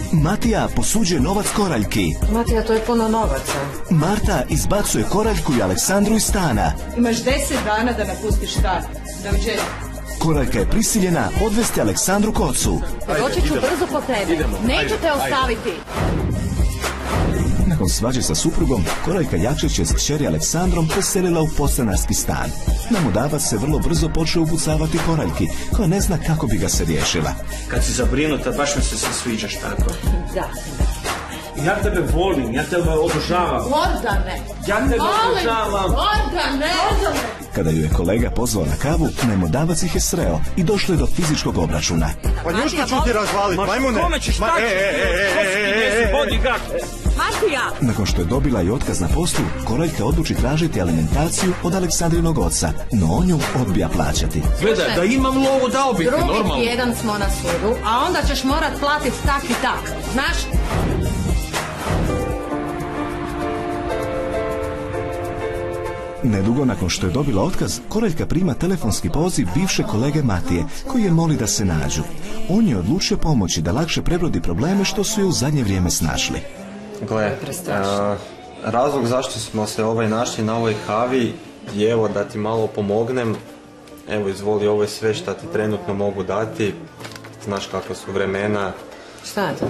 A: Matija posuđuje novac Koraljki.
B: Matija, to je puno novaca.
A: Marta izbacuje Koraljku i Aleksandru iz stana.
D: Imaš 10 dana da napustiš stan. Doviđenja.
A: Koraljka je prisiljena odvesti Aleksandru kocu.
I: Doći ću brzo po tebe. Neću te ostaviti.
A: Nakon svađe sa suprugom, Koraljka Jakšić je s kćeri Aleksandrom preselila u podstanarski stan. Namudavac se vrlo brzo počeo upucavati Koraljki, koja ne zna kako bi ga se riješila.
C: Kad si zabrinuta, baš mi se sviđaš tako.
I: Da.
C: Ja tebe volim, ja tebe obožavam.
I: Gordane!
C: Ja tebe obožavam.
I: Gordane!
A: Kada ju je kolega pozvao na kavu, najmodavac ih je sreo i došlo je do fizičkog obračuna.
G: Pa njuško ću ti razvaliti, majmune!
C: Kome ćeš taći?
I: Matija!
A: Nakon što je dobila i otkaz na poslu, Koraljka odluči tražiti alimentaciju od Aleksandrinog oca, no on ju odbija plaćati.
H: Gledaj, da imam lovu dao bi ti, normalno.
B: Drugi tjedan smo na sudu, a onda ćeš morat platiti tak i tak. Znaš?
A: Nedugo nakon što je dobila otkaz, Koraljka prima telefonski poziv bivše kolege Matije, koji je moli da se nađu. On je odlučio pomoći da lakše prebrodi probleme što su je u zadnje vrijeme snašli.
G: Gle, razlog zašto smo se našli na ovoj kavi je evo da ti malo pomognem. Evo izvoli, ovo je sve što ti trenutno mogu dati. Znaš kako su vremena.
B: Šta je to?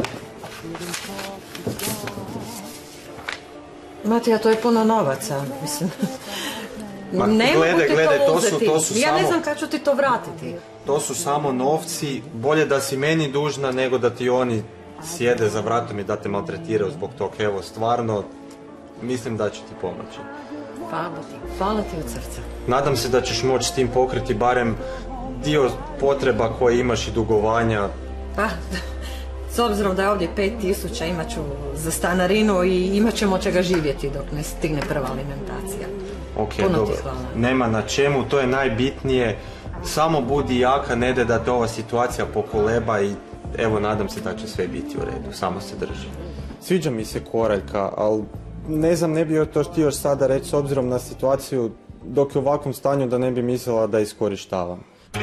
B: Matija, to je puno novaca, mislim. Ne mogu ti to uzeti. Ja ne znam kad ću ti to vratiti.
G: To su samo novci, bolje da si meni dužna nego da ti oni sjede za vratom i da te maltretiraju zbog tog. Evo, stvarno, mislim da će ti pomoći.
B: Hvala ti od srca.
G: Nadam se da ćeš moći s tim pokriti barem dio potreba koje imaš i dugovanja.
B: Pa, s obzirom da je ovdje 5.000, imat ću za stanarinu i imat ćemo čega živjeti dok ne stigne prva alimentacija.
G: Ok,
B: puno
G: dobro.
B: ti hvala.
G: Nema na čemu, to je najbitnije. Samo budi jaka, ne da te ova situacija pokoleba i evo, nadam se da će sve biti u redu, samo se drži. Sviđa mi se Koraljka, ali ne znam, ne bi joj to htio sada reći s obzirom na situaciju dok je u ovakvom stanju da ne bi mislila da iskorištavam.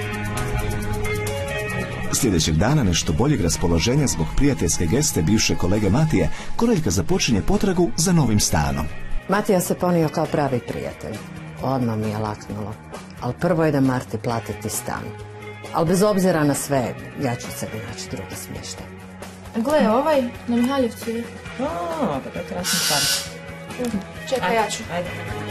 A: Sljedećeg dana, nešto boljeg raspoloženja zbog prijateljske geste bivše kolege Matije, Koraljka započinje potragu za novim stanom.
B: Matija se ponio kao pravi prijatelj. Odmah mi je laknulo. Ali prvo je da Marti platiti stan. Ali bez obzira na sve, ja ću sebi naći drugi smještaj.
E: Gle, ovaj na Mihaljevcu je.
B: Pa to je krasno stvar.
E: Čekaj, ja ću.
B: Ajde.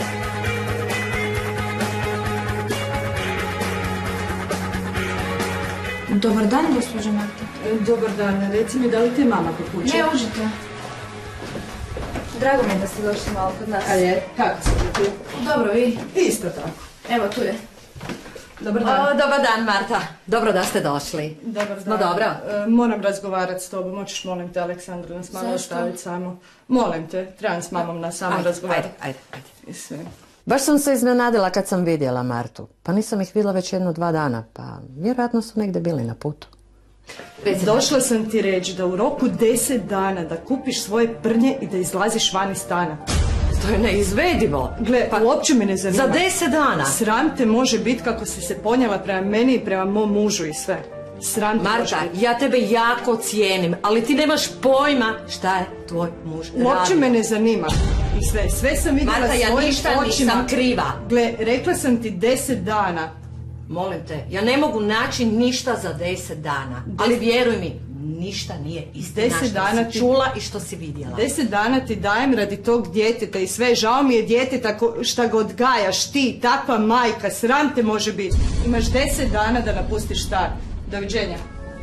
E: Dobar dan, gospođo Marta.
D: Dobar dan, reci mi da li te mama kod kuće?
E: Ne, užite. Drago mi je da ste došli malo kod nas.
D: A je, kako se ti?
E: Dobro, vi?
D: Isto tako.
E: Evo, tu je.
D: Dobar dan.
B: Dobar dan, Marta. Dobro da ste došli.
D: Dobar dan.
B: No dobro.
D: Moram razgovarati s tobom, hoćeš molim te Aleksandru nas malo ostaviti samo. Molim te, trebam s mamom nas samo razgovarati.
B: Ajde.
D: I sve.
B: Baš sam se iznenadila kad sam vidjela Martu. Pa nisam ih vidjela već 1-2 dana. Pa vjerojatno su negdje bili na putu.
D: Došla sam ti reći da u roku 10 dana da kupiš svoje prnje i da izlaziš van iz stana.
B: To je neizvedivo.
D: Gle, pa uopće me ne zanima.
B: Za 10 dana.
D: Sram te može biti kako si se ponijela prema meni i prema mom mužu i sve. Sram te može
B: Marta,
D: biti.
B: ja tebe jako cijenim, ali ti nemaš pojma šta je tvoj muž radio.
D: Uopće me ne zanima. I sve sam vidjela
B: Marta, ja
D: svojim
B: ništa
D: očima.
B: nisam kriva.
D: Gle, rekla sam ti 10 dana.
B: Molim te, ja ne mogu naći ništa za 10 dana. Ali vjeruj mi, ništa nije istina
D: 10
B: što
D: dana
B: si
D: ti-
B: čula i što si vidjela.
D: 10 dana ti dajem radi tog djeteta i sve. Žao mi je djeteta šta ga odgajaš ti, takva majka, sram te može biti. Imaš 10 dana da napustiš stan. Doviđenja.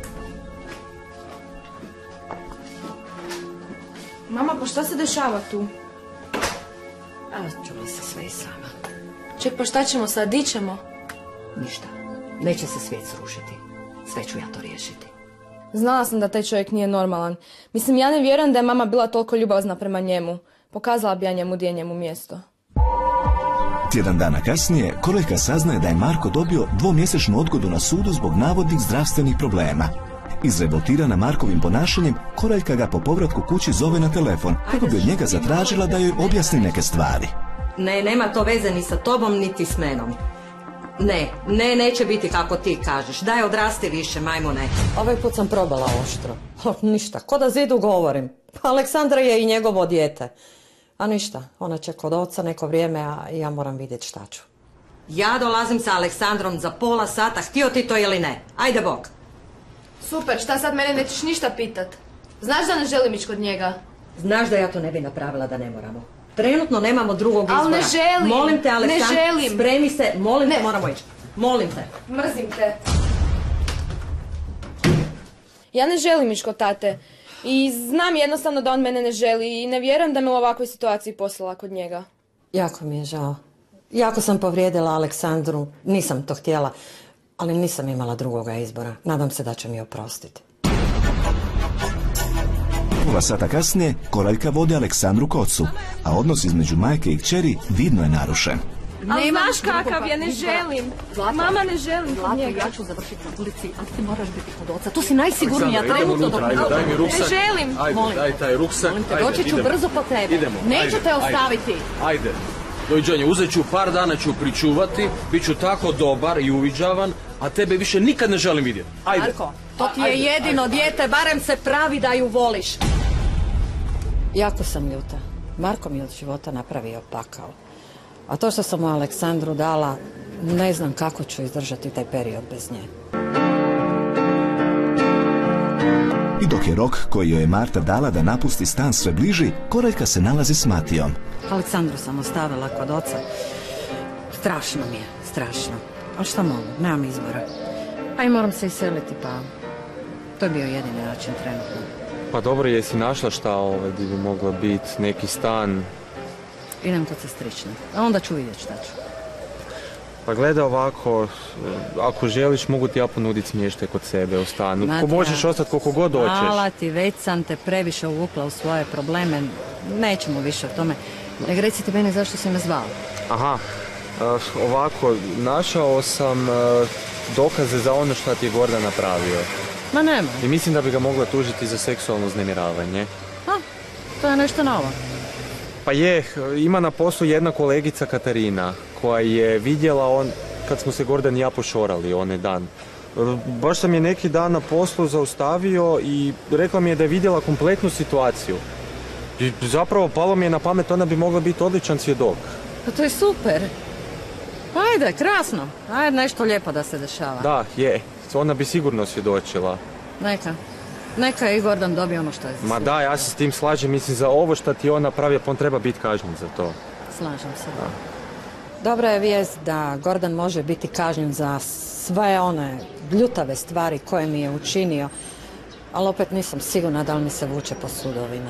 E: Mama, pa šta se dešava tu?
B: A, čula se sve i sama.
E: Ček, pa šta ćemo sad, di ćemo?
B: Ništa. Neće se svijet srušiti. Sve ću ja to riješiti.
E: Znala sam da taj čovjek nije normalan. Mislim, ja ne vjerujem da je mama bila toliko ljubazna prema njemu. Pokazala bi ja njemu gdje je njemu mjesto.
A: Tjedan dana kasnije, Koraljka saznaje da je Marko dobio 2-mjesečnu odgodu na sudu zbog navodnih zdravstvenih problema. Izrevoltirana Markovim ponašanjem, Koraljka ga po povratku kući zove na telefon, kako bi od njega zatražila da joj objasni neke stvari.
B: Ne, nema to veze ni sa tobom, niti s menom. Ne, neće biti kako ti kažeš. Daj odrasti više, majmune. Ovaj put sam probala oštro. Ništa, ko da zidu govorim. Aleksandra je i njegovo dijete. A ništa, ona će kod oca neko vrijeme, a ja moram vidjeti šta ću. Ja dolazim sa Aleksandrom za pola sata, htio ti to ili ne. Ajde bok.
E: Super, šta sad mene nećeš ništa pitat? Znaš da ne želim ići kod njega?
B: Znaš da ja to ne bi napravila da ne moramo. Trenutno nemamo drugog izbora.
E: Ali ne želim.
B: Molim te, Aleksandra,
E: ne želim.
B: Spremi se, molim te, moramo ići. Molim te.
E: Mrzim te. Ja ne želim ići kod tate. I znam jednostavno da on mene ne želi i ne vjerujem da me u ovakvoj situaciji poslala kod njega.
B: Jako mi je žao. Jako sam povrijedila Aleksandru, nisam to htjela, ali nisam imala drugoga izbora. Nadam se da će mi oprostiti.
A: Pola sata kasnije Koraljka vodi Aleksandru k ocu, a odnos između majke i kćeri vidno je narušen.
E: Ali znaš kakav, ja ne želim. Mama ne želim kod njega.
I: Ja ću završiti na ulici, ali ti moraš biti kod oca. Tu si najsigurnija, trenutno dok...
H: Daj mi ruksak.
E: Ne želim.
H: Ajde, daj taj ruksak.
I: Molim te, doći ću brzo po tebe.
H: Idemo.
I: Neću te ostaviti.
H: Ajde. Doviđenje, uzet ću par dana ću pričuvati, bit ću tako dobar i uviđavan, a tebe više nikad ne želim vidjeti. Ajde.
B: Marko, to ti je jedino dijete, barem se pravi da ju voliš. Jako sam ljuta. Marko mi od života napravio pakao. A to što sam mu Aleksandru dala, ne znam kako ću izdržati taj period bez nje.
A: I dok je rok koji joj je Marta dala da napusti stan sve bliži, Koraljka se nalazi s Matijom.
B: Aleksandru sam ostavila kod oca. Strašno mi je, strašno. Ali šta mogu, nemam izbora. A i moram se iseliti, pa to je bio jedini način trenutno.
G: Pa dobro, jesi našla šta gdje bi mogla biti, neki stan?
B: Idem kod sestrične, a onda ću vidjeti šta ću.
G: Pa gledaj ovako, ako želiš mogu ti ja ponuditi smještaj kod sebe u stanu. Ko možeš ostati koliko god hoćeš.
B: Hvala ti, već sam te previše uvukla u svoje probleme. Nećemo više o tome. Nego recite meni zašto si me zvao.
G: Aha, ovako, našao sam dokaze za ono što ti je Gordan napravio.
B: Ma nema.
G: I mislim da bi ga mogla tužiti za seksualno uznemiravanje.
B: To je nešto novo.
G: Pa je, ima na poslu jedna kolegica Katarina koja je vidjela kad smo se Gordan i ja pošorali onaj dan. Baš sam je neki dan na poslu zaustavio i rekla mi je da je vidjela kompletnu situaciju. I zapravo palo mi je na pamet, ona bi mogla biti odličan svjedok.
B: Pa to je super. Ajde, krasno. Ajde, nešto lijepo da se dešava.
G: Da, je. Ona bi sigurno svjedočila.
B: Neka je i Gordan dobio ono što je zaslužio.
G: Ma da, ja se s tim slažem. Mislim, za ovo što ti on napravio, on treba biti kažnjen za to.
B: Slažem se. Da. Dobra je vijest da Gordan može biti kažnjen za sve one ljutave stvari koje mi je učinio, ali opet nisam sigurna da li mi se vuče po sudovima.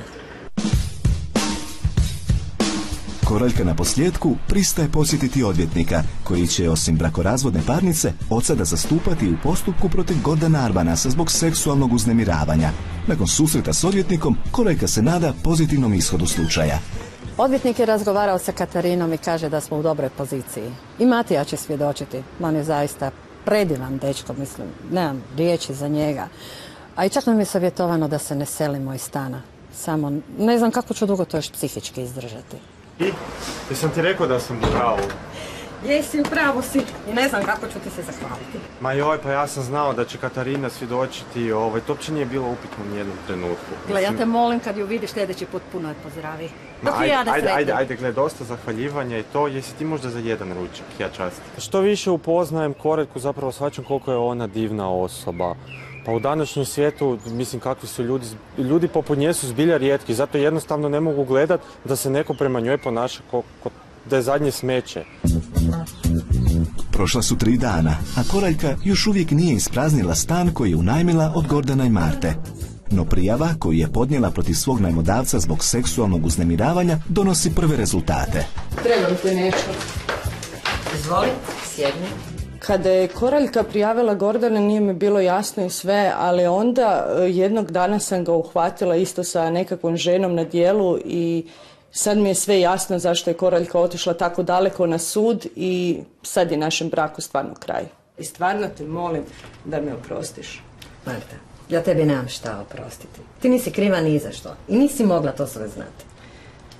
A: Koraljka na posljedku pristaje posjetiti odvjetnika, koji će osim brakorazvodne parnice od sada zastupati u postupku protiv Gordana Arbanasa zbog seksualnog uznemiravanja. Nakon susreta s odvjetnikom, Koraljka se nada pozitivnom ishodu slučaja.
B: Odvjetnik je razgovarao sa Katarinom i kaže da smo u dobroj poziciji. I Matija će svjedočiti. On je zaista predivan dečko, mislim, nemam riječi za njega. A i čak nam je savjetovano da se ne selimo iz stana. Samo ne znam kako ću dugo to još psihički izdržati.
G: I sam ti rekao da sam u pravu.
B: Jesi, u pravu si. I ne znam kako ću ti se zahvaliti.
G: Ma joj, pa ja sam znao da će Katarina svjedočiti. To uopće nije bilo upitno u nijednom trenutku.
B: Gle, ja te molim kad ju vidiš sljedeći put puno je pozdravi.
G: Ajde, gle, dosta zahvaljivanja i to. Jesi ti možda za jedan ručak, ja častim. Što više upoznajem Koraljku, zapravo shvaćam koliko je ona divna osoba. Pa u današnjem svijetu, mislim, kakvi su ljudi poput nje su zbilja rijetki, zato jednostavno ne mogu gledat da se neko prema njoj ponaša da je zadnje smeće.
A: Prošla su 3 dana, a Koraljka još uvijek nije ispraznila stan koji je unajmila od Gordana i Marte. No prijava koju je podnijela protiv svog najmodavca zbog seksualnog uznemiravanja donosi prve rezultate.
D: Trebam te nešto.
B: Izvoli, sjedni.
D: Kada je Koraljka prijavila Gordana nije mi bilo jasno i sve, ali onda jednog dana sam ga uhvatila isto sa nekakvom ženom na dijelu i sad mi je sve jasno zašto je Koraljka otišla tako daleko na sud i sad je našem braku stvarno kraj. I stvarno te molim da me oprostiš.
B: Marta, ja tebi nemam šta oprostiti. Ti nisi kriva ni za što i nisi mogla to sve znati.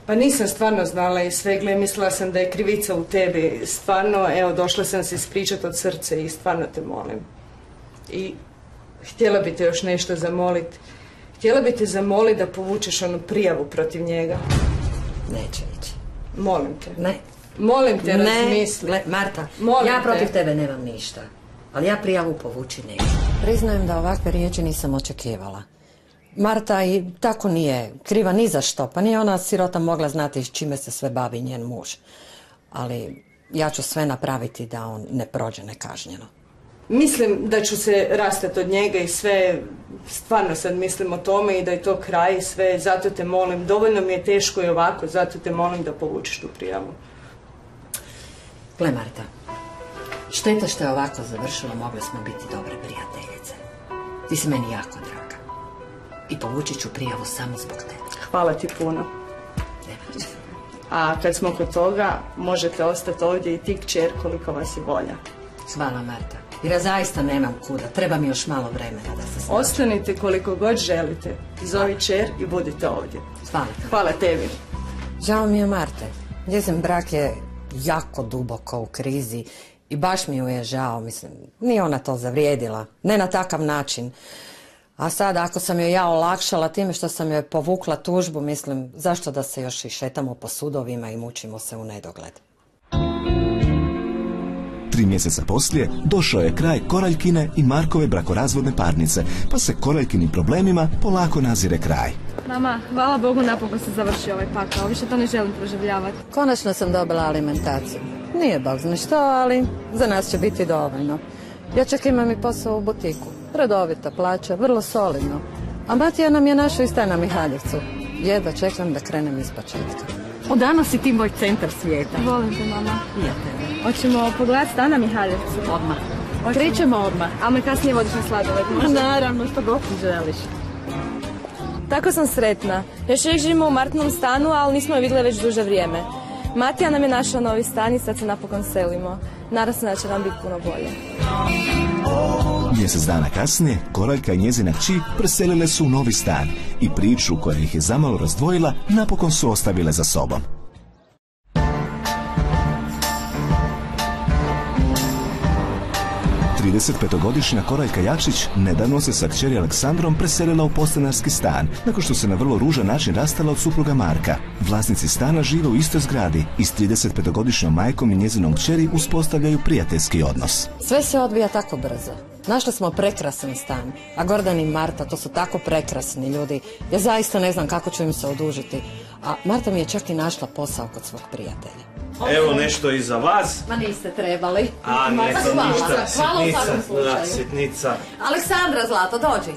D: Pa nisam stvarno znala i sve, gle, mislila sam da je krivica u tebi. Stvarno, evo, došla sam se ispričati od srca i stvarno te molim. I htjela bi te još nešto zamoliti. Htjela bi te zamoliti da povučeš onu prijavu protiv njega.
B: Neće ići.
D: Molim te.
B: Ne.
D: Molim te, razmisli.
B: Ne, Marta,
D: molim
B: ja protiv
D: te.
B: tebe nemam ništa. Ali ja prijavu povući neću. Priznajem da ovakve riječi nisam očekivala. Marta i tako nije kriva ni za što, pa nije ona sirota mogla znati s čime se sve bavi njen muž. Ali ja ću sve napraviti da on ne prođe nekažnjeno.
D: Mislim da ću se rastati od njega i sve, stvarno sad mislim o tome i da je to kraj i sve, zato te molim, dovoljno mi je teško i ovako, zato te molim da povučeš tu prijavu.
B: Gle, Marta, šteta što je ovako završilo, mogli smo biti dobre prijateljice. Ti si meni jako draga. I povučit ću prijavu samo zbog tebe.
D: Hvala ti puno. A kad smo kod toga, možete ostati ovdje i ti kćer koliko vas je volja.
B: Hvala, Marta. Jer ja zaista nemam kuda. Treba mi još malo vremena da se snađem.
D: Ostanite koliko god želite. Zovi kćer i budite ovdje.
B: Hvala.
D: Hvala tebi.
B: Žao mi je Marte. Njezin brak je jako duboko u krizi i baš mi ju je žao. Mislim, nije ona to zavrijedila. Ne na takav način. A sad, ako sam joj ja olakšala time što sam joj povukla tužbu, mislim, zašto da se još i šetamo po sudovima i mučimo se u nedogled.
A: 3 mjeseca poslije došao je kraj Koraljkine i Markove brakorazvodne parnice, pa se Koraljkinim problemima polako nazire kraj.
E: Mama, hvala Bogu, napokon se završio ovaj pakao. Više to ne želim proživljavati.
B: Konačno sam dobila alimentaciju. Nije bog zna što, ali za nas će biti dovoljno. Ja čak imam i posao u butiku. Redovita plaća, vrlo solidno. A Matija nam je našao i stan na Mihaljevcu. Jedva čekam da krenem iz početka.
I: Od danas si ti moj centar svijeta.
E: Volim te, mama.
I: I ja tebe.
E: Hoćemo pogledati stan na Mihaljevcu?
I: Odmah. Krećemo odmah.
E: A me kasnije vodiš na sladoled, možda?
I: Naravno, što god ti želiš.
E: Tako sam sretna. Još uvijek živimo u Martinom stanu, ali nismo je vidjeli već duže vrijeme. Matija nam je našao novi stan i sad se napokon selimo. Nadam se da će nam biti puno bolje.
A: Mjesec dana kasnije, Koraljka i njezina kći preselile su u novi stan i priču koja ih je zamalo razdvojila napokon su ostavile za sobom. 35-godišnja Koraljka Jakšić nedavno se sa kćeri Aleksandrom preselila u podstanarski stan, nakon što se na vrlo ružan način rastala od supruga Marka. Vlasnici stana žive u istoj zgradi i s 35-godišnjom majkom i njezinom kćeri uspostavljaju prijateljski odnos.
B: Sve se odvija tako brzo. Našli smo prekrasan stan, a Gordan i Marta, to su tako prekrasni ljudi. Ja zaista ne znam kako ću im se odužiti. A Marta mi je čak i našla posao kod svog prijatelja.
C: Evo nešto i za vas.
B: Ma niste trebali.
C: A nije to ništa,
B: sitnica.
C: Sitnica.
B: Aleksandra, zlato, dođi.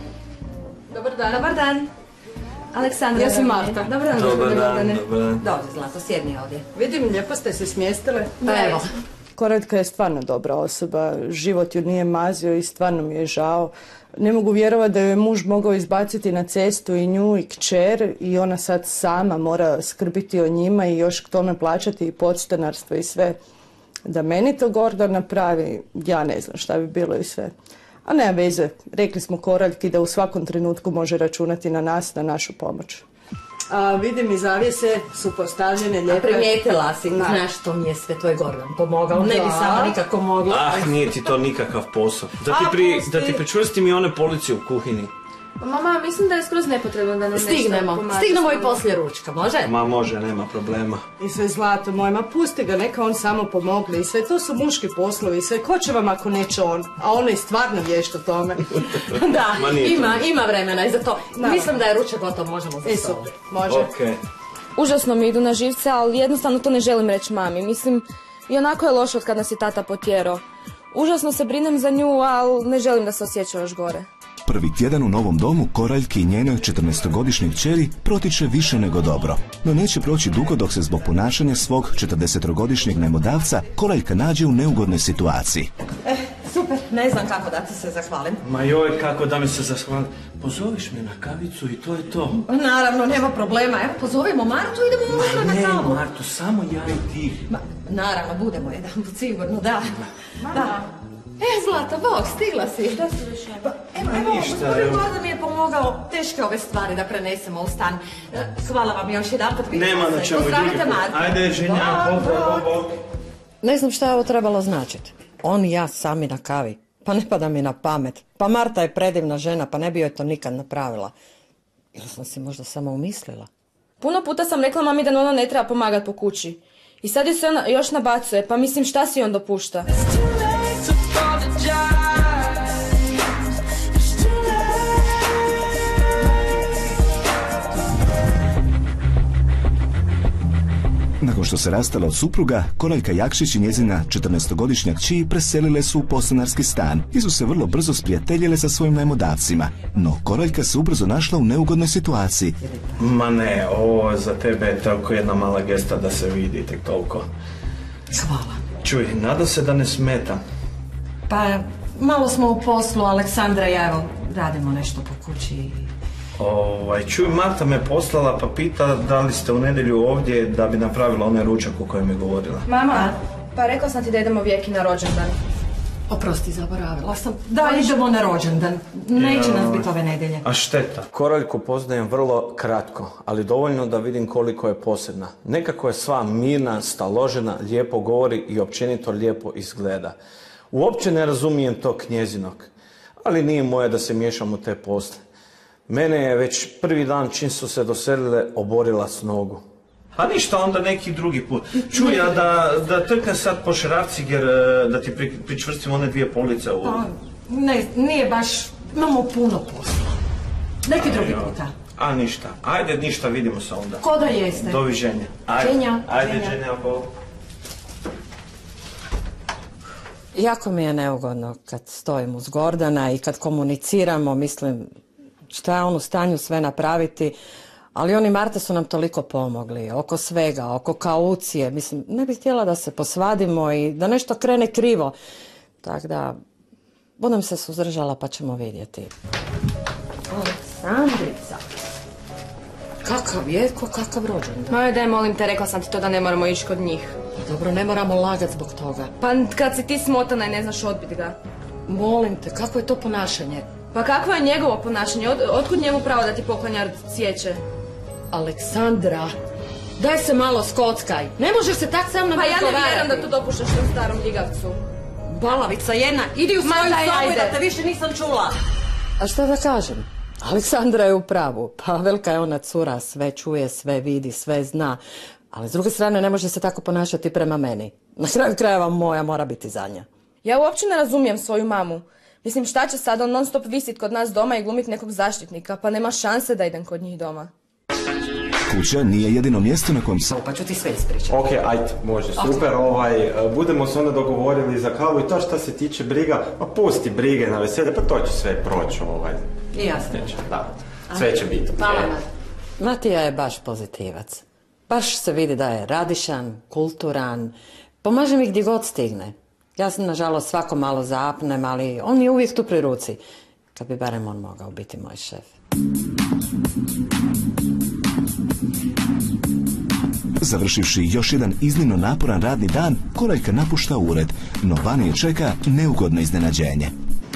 E: Dobar dan.
B: Dobar dan.
E: Aleksandra.
D: Ja sam Marta.
B: Dobar dan.
C: Dobar dan.
B: Dođi, zlato, sjedni ovdje.
D: Vidim, lijepo ste se smjestile.
B: Pa evo.
D: Koraljka je stvarno dobra osoba, život ju nije mazio i stvarno mi je žao. Ne mogu vjerovati da ju je muž mogao izbaciti na cestu i nju i kćer i ona sad sama mora skrbiti o njima i još k tome plaćati i podstanarstvo i sve. Da meni to Gordan napravi, ja ne znam šta bi bilo i sve. A nema veze, rekli smo Koraljki da u svakom trenutku može računati na nas, na našu pomoć. A vidim i zavjese su postavljene lijepe.
B: Primijetila si, znaš što mi je sve tvoj Gordan pomogao, ne bi sama nikako mogla.
C: Ah, nije ti to nikakav posao. Da ti pričvrsti mi one police u kuhini.
E: Mama, mislim da je skroz nepotrebno da nam nešto pomaže.
B: Stignemo i poslije ručka, može?
C: Ma može, nema problema.
D: I sve zlato moje, ma pusti ga, neka on samo pomogne i sve, to su muški poslovi i sve, ko će vam ako neće on, a ona je stvarno vješt o tome.
B: Da, ima vremena i za to. Da. Mislim da je ručak gotovo, možemo za stol.
D: Može.
C: Okay.
E: Užasno mi idu na živce, ali jednostavno to ne želim reći mami. Mislim, i onako je loše od kad nas je tata potjerao. Užasno se brinem za nju, ali ne želim da se osjeća još gore.
A: Prvi tjedan u novom domu Koraljki i njenoj 14-godišnjoj kćeri protiče više nego dobro. No neće proći dugo dok se zbog ponašanja svog 40-godišnjeg najmodavca Koraljka nađe u neugodnoj situaciji.
B: Super, ne znam kako da ti se zahvalim.
C: Ma joj, kako da mi se zahvalim. Pozoviš me na kavicu i to je to.
B: Naravno, nema problema. Evo, pozovimo Martu i idemo na kavu.
C: Ne, Martu, samo ja i ti.
B: Naravno, budemo jedan, sigurno, da.
D: Mama,
I: Zlata, bok, stigla si. Šta se dešava? Evo, gospodin Gordan mi je pomogao teške ove stvari da prenesemo u stan. Hvala vam još jedanput.
C: Nema na čemu.
I: Pozdravite Marku.
C: Ajde, ženja, pozdrav.
B: Ne znam šta je ovo trebalo značiti. On i ja sami na kavi. Pa ne pada mi na pamet. Pa Marta je predivna žena, pa ne bi joj to nikad napravila. Ili sam si možda samo umislila?
E: Puno puta sam rekla mami da ona ne treba pomagati po kući. I sad je se ona još nabacuje, pa mislim šta si on dopušta?
A: Nakon što se rastala od supruga, Koraljka Jakšić i njezina 14-godišnja kći preselile su u podstanarski stan i su se vrlo brzo sprijateljile sa svojim najmodavcima. No Koraljka se ubrzo našla u neugodnoj situaciji.
C: Ma ne, ovo za tebe je tako jedna mala gesta da se vidi, tek toliko.
B: Hvala.
C: Čuj, nada se da ne smetam.
B: Pa malo smo u poslu, Aleksandra i ja, evo, radimo nešto po kući.
C: Čuj, Marta me poslala pa pita da li ste u nedjelju ovdje da bi napravila onaj ručak o kojem je govorila.
E: Mama, pa rekao sam ti da idemo Vijeki na rođendan.
B: Oprosti, zaboravila sam. Da, idemo na rođendan. Neće nas biti ove nedjelje.
C: A šteta. Koraljku poznajem vrlo kratko, ali dovoljno da vidim koliko je posebna. Nekako je sva mirna, staložena, lijepo govori i općenito lijepo izgleda. Uopće ne razumijem tog njezinog, ali nije moje da se miješam u te posle. Mene je već prvi dan čim su se doselile oborila s nogu. A ništa, onda neki drugi put. Čuj, a da trknem sad po šrafciger, da ti pričvrstim one dvije police u...
B: Ne, nije baš, imamo puno posla. Neki drugi puta.
C: A ništa, ajde ništa, vidimo se onda.
B: Ko da jeste?
C: Doviđenja. Ajde, ženja, po...
B: Jako mi je neugodno kad stojim uz Gordana i kad komuniciramo, mislim šta je on u stanju sve napraviti, ali on i Marta su nam toliko pomogli, oko svega, oko kaucije, mislim, ne bih htjela da se posvadimo i da nešto krene krivo, tako da budem se suzdržala pa ćemo vidjeti. Aleksandrica, kakav je, kakav rođendan?
E: Moj, daj molim te, rekla sam ti to da ne moramo ići kod njih.
B: Dobro, ne moramo lagat zbog toga.
E: Pa kad si ti smotana i ne znaš odbiti ga.
B: Molim te, kako je to ponašanje?
E: Pa kakvo je njegovo ponašanje? Otkud njemu pravo da ti poklanja cvijeće?
B: Aleksandra, daj se malo skockaj. Ne možeš se tak sa mnom razgovarati.
E: Pa ja ne vjerujem da to dopuštaš tom starom ljigavcu.
B: Balavica jedna, idi u svoju sobu i da te više nisam čula. A šta da kažem? Aleksandra je u pravu. Pa velika je ona cura, sve čuje, sve vidi, sve zna. Ali s druge strane ne može se tako ponašati prema meni. Na kraju krajeva moja mora biti zadnja.
E: Ja uopće ne razumijem svoju mamu. Mislim, šta će sad on non stop visit kod nas doma i glumit nekog zaštitnika, pa nema šanse da idem kod njih doma.
A: Kuća nije jedino mjesto na kojem se...
B: Pa ću ti sve ispričati.
G: Ok, ajde, može, super, budemo se onda dogovorili za kavu i to što se tiče briga, pa pusti brige na veselje, pa to će sve proći,
B: Jasno.
G: Da, sve će biti.
B: Hvala. Matija je baš pozitivac. Baš se vidi da je radišan, kulturan, pomaže mi gdje god stigne. Ja sam, nažalost, svako malo zapnem, ali on je uvijek tu pri ruci. Kad bi barem on mogao biti moj šef.
A: Završivši još jedan iznimno naporan radni dan, Koraljka napušta ured, no vani je čeka neugodno iznenađenje.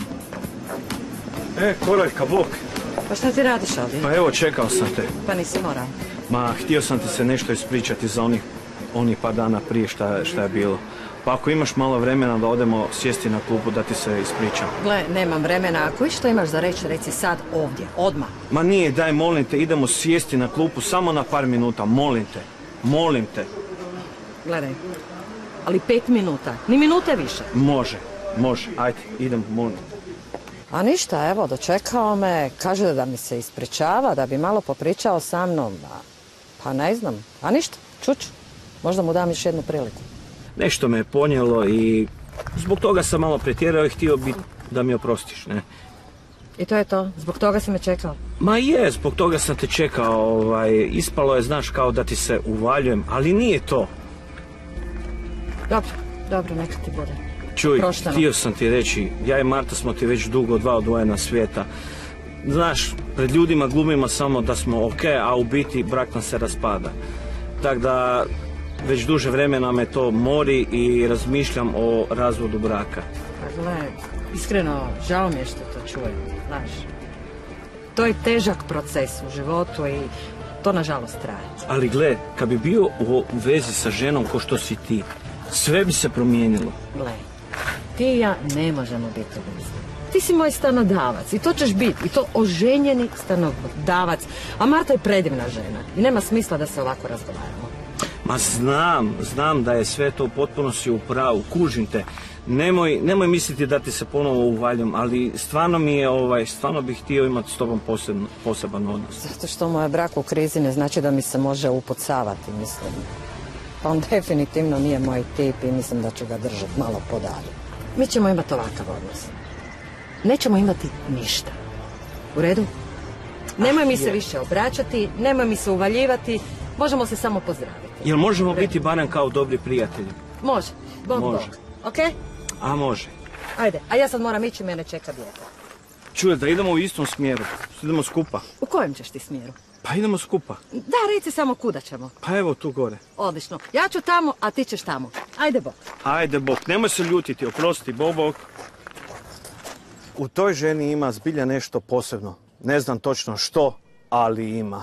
C: Koraljka, bok.
B: Pa šta ti radiš ovdje?
C: Pa evo, čekao sam te.
B: Pa nisi morao.
C: Ma, htio sam ti se nešto ispričati za onih par dana prije šta je bilo. Pa ako imaš malo vremena da odemo sjesti na klupu da ti se ispričam.
B: Gle, nemam vremena. Ako i što imaš za reći, reci sad ovdje, odmah.
C: Ma nije, daj, molim te, idemo sjesti na klupu samo na par minuta, molim te. Molim te.
B: Gledaj, ali 5 minuta, ni minute više.
C: Može, ajde, idem, molim.
B: A ništa, evo, dočekao me, kaže da mi se ispričava, da bi malo popričao sa mnom. Pa ne znam, a ništa, čuću. Možda mu dam još jednu priliku.
C: Nešto me je ponijelo i zbog toga sam malo pretjerao i htio bi da mi oprostiš, ne?
B: I to je to? Zbog toga si me čekao?
C: Ma je, zbog toga sam te čekao, ispalo je, znaš, kao da ti se uvaljujem, ali nije to.
B: Dobro, neka ti bude.
C: Čuj,
B: Prošteno.
C: Htio sam ti reći, ja i Marta smo ti već dugo dva odvojena svijeta. Znaš, pred ljudima glumimo samo da smo ok, a u biti brak nam se raspada. Tako da, već duže vremena me to mori i razmišljam o razvodu braka.
B: gle, iskreno, žao mi je što to čujem, znaš. To je težak proces u životu i to nažalost traje.
C: Ali gle, kad bi bio u vezi sa ženom ko što si ti, sve bi se promijenilo.
B: Gle, ti i ja ne možemo biti u vezi. Ti si moj stanodavac i to ćeš biti, i to oženjeni stanodavac. A Marta je predivna žena i nema smisla da se ovako razgovaramo.
C: Ma znam da je sve to potpuno si u pravu, kužim te. Nemoj misliti da ti se ponovo uvaljam, ali stvarno mi je, stvarno bih htio imati s tobom poseban odnos.
B: Zato što moj brak u krizi ne znači da mi se može upucavati, mislim. Pa on definitivno nije moj tip i mislim da ću ga držati malo podalje. Mi ćemo imati ovakav odnos. Nećemo imati ništa. U redu? Nemoj mi se više obraćati, nemoj mi se uvaljivati, možemo se samo pozdraviti.
C: Jel možemo biti barem kao dobri prijatelji?
B: Može, bog. Okej?
C: A može.
B: Ajde, a ja sad moram ići, mene čeka dijete.
C: Čuje, da idemo u istom smjeru. Idemo skupa.
B: U kojem ćeš ti smjeru?
C: Pa idemo skupa.
B: Da, reci samo kuda ćemo.
C: Pa evo tu gore.
B: Odlično. Ja ću tamo, a ti ćeš tamo. Ajde, bok.
C: Ajde, bok. Nemoj se ljutiti, oprosti, bok. U toj ženi ima zbilja nešto posebno. Ne znam točno što, ali ima.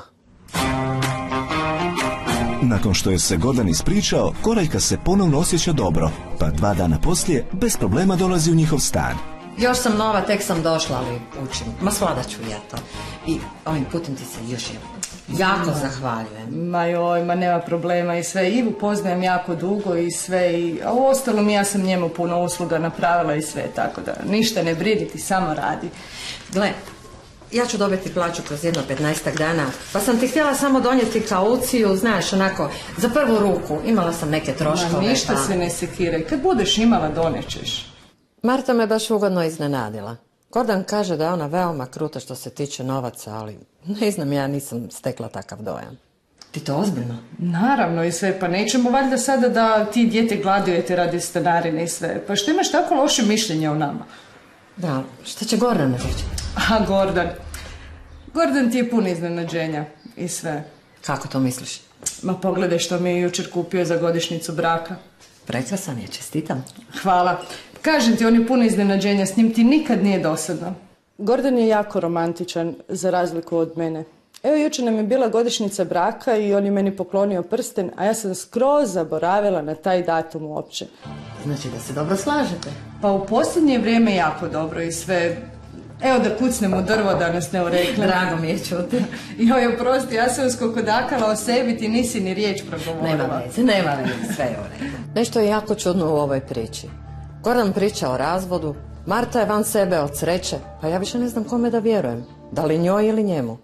A: Nakon što je se Gordan ispričao, Koraljka se ponovno osjeća dobro, pa 2 dana poslije bez problema dolazi u njihov stan.
B: Još sam nova, tek sam došla, ali učim. Ma svladat ću ja to. I ovim putem ti se još jako zahvaljujem.
D: Ma nema problema i sve. Ivu poznajem jako dugo i sve. A u ostalom ja sam njemu puno usluga napravila i sve, tako da ništa ne brini, ti samo radi.
B: Gle, ja ću dobiti plaću kroz jedno 15 dana, pa sam ti htjela samo donijeti kauciju, znaš, onako, za prvu ruku. Imala sam neke troškove.
D: Ma ništa se ne sekiraj, kad budeš imala donećeš.
B: Marta me baš ugodno iznenadila. Gordan kaže da je ona veoma kruta što se tiče novaca, ali ne znam, ja nisam stekla takav dojam. Ti to ozbiljno?
D: Naravno i sve, pa nećemo valjda sada da ti dijete gladujete radi stanarine i sve. Pa što imaš tako loše mišljenje o nama?
B: Da, šta će Gordan reći?
D: A Gordan ti je pun iznenađenja i sve.
B: Kako to misliš?
D: Ma pogledaj što mi je jučer kupio za godišnjicu braka.
B: Prekrasan je, čestitam.
D: Hvala. Kažem ti, on je puno iznenađenja, s njim ti nikad nije dosadno. Gordan je jako romantičan, za razliku od mene. Evo, jučer nam je bila godišnjica braka i on je meni poklonio prsten, a ja sam skroz zaboravila na taj datum uopće.
B: Znači da se dobro slažete?
D: Pa u posljednje vrijeme jako dobro i sve. Evo da kucnemo drvo da nas ne urekne.
B: Drago mi je čuti.
D: Joj, oprosti, ja sam skokodakala o sebi, ti nisi ni riječ progovorila.
B: Nema veze, sve je u redu. Nešto je jako čudno u ovoj priči. Gordan priča o razvodu, Marta je van sebe od sreće, pa ja više ne znam kome da vjerujem. Da li njoj ili njemu?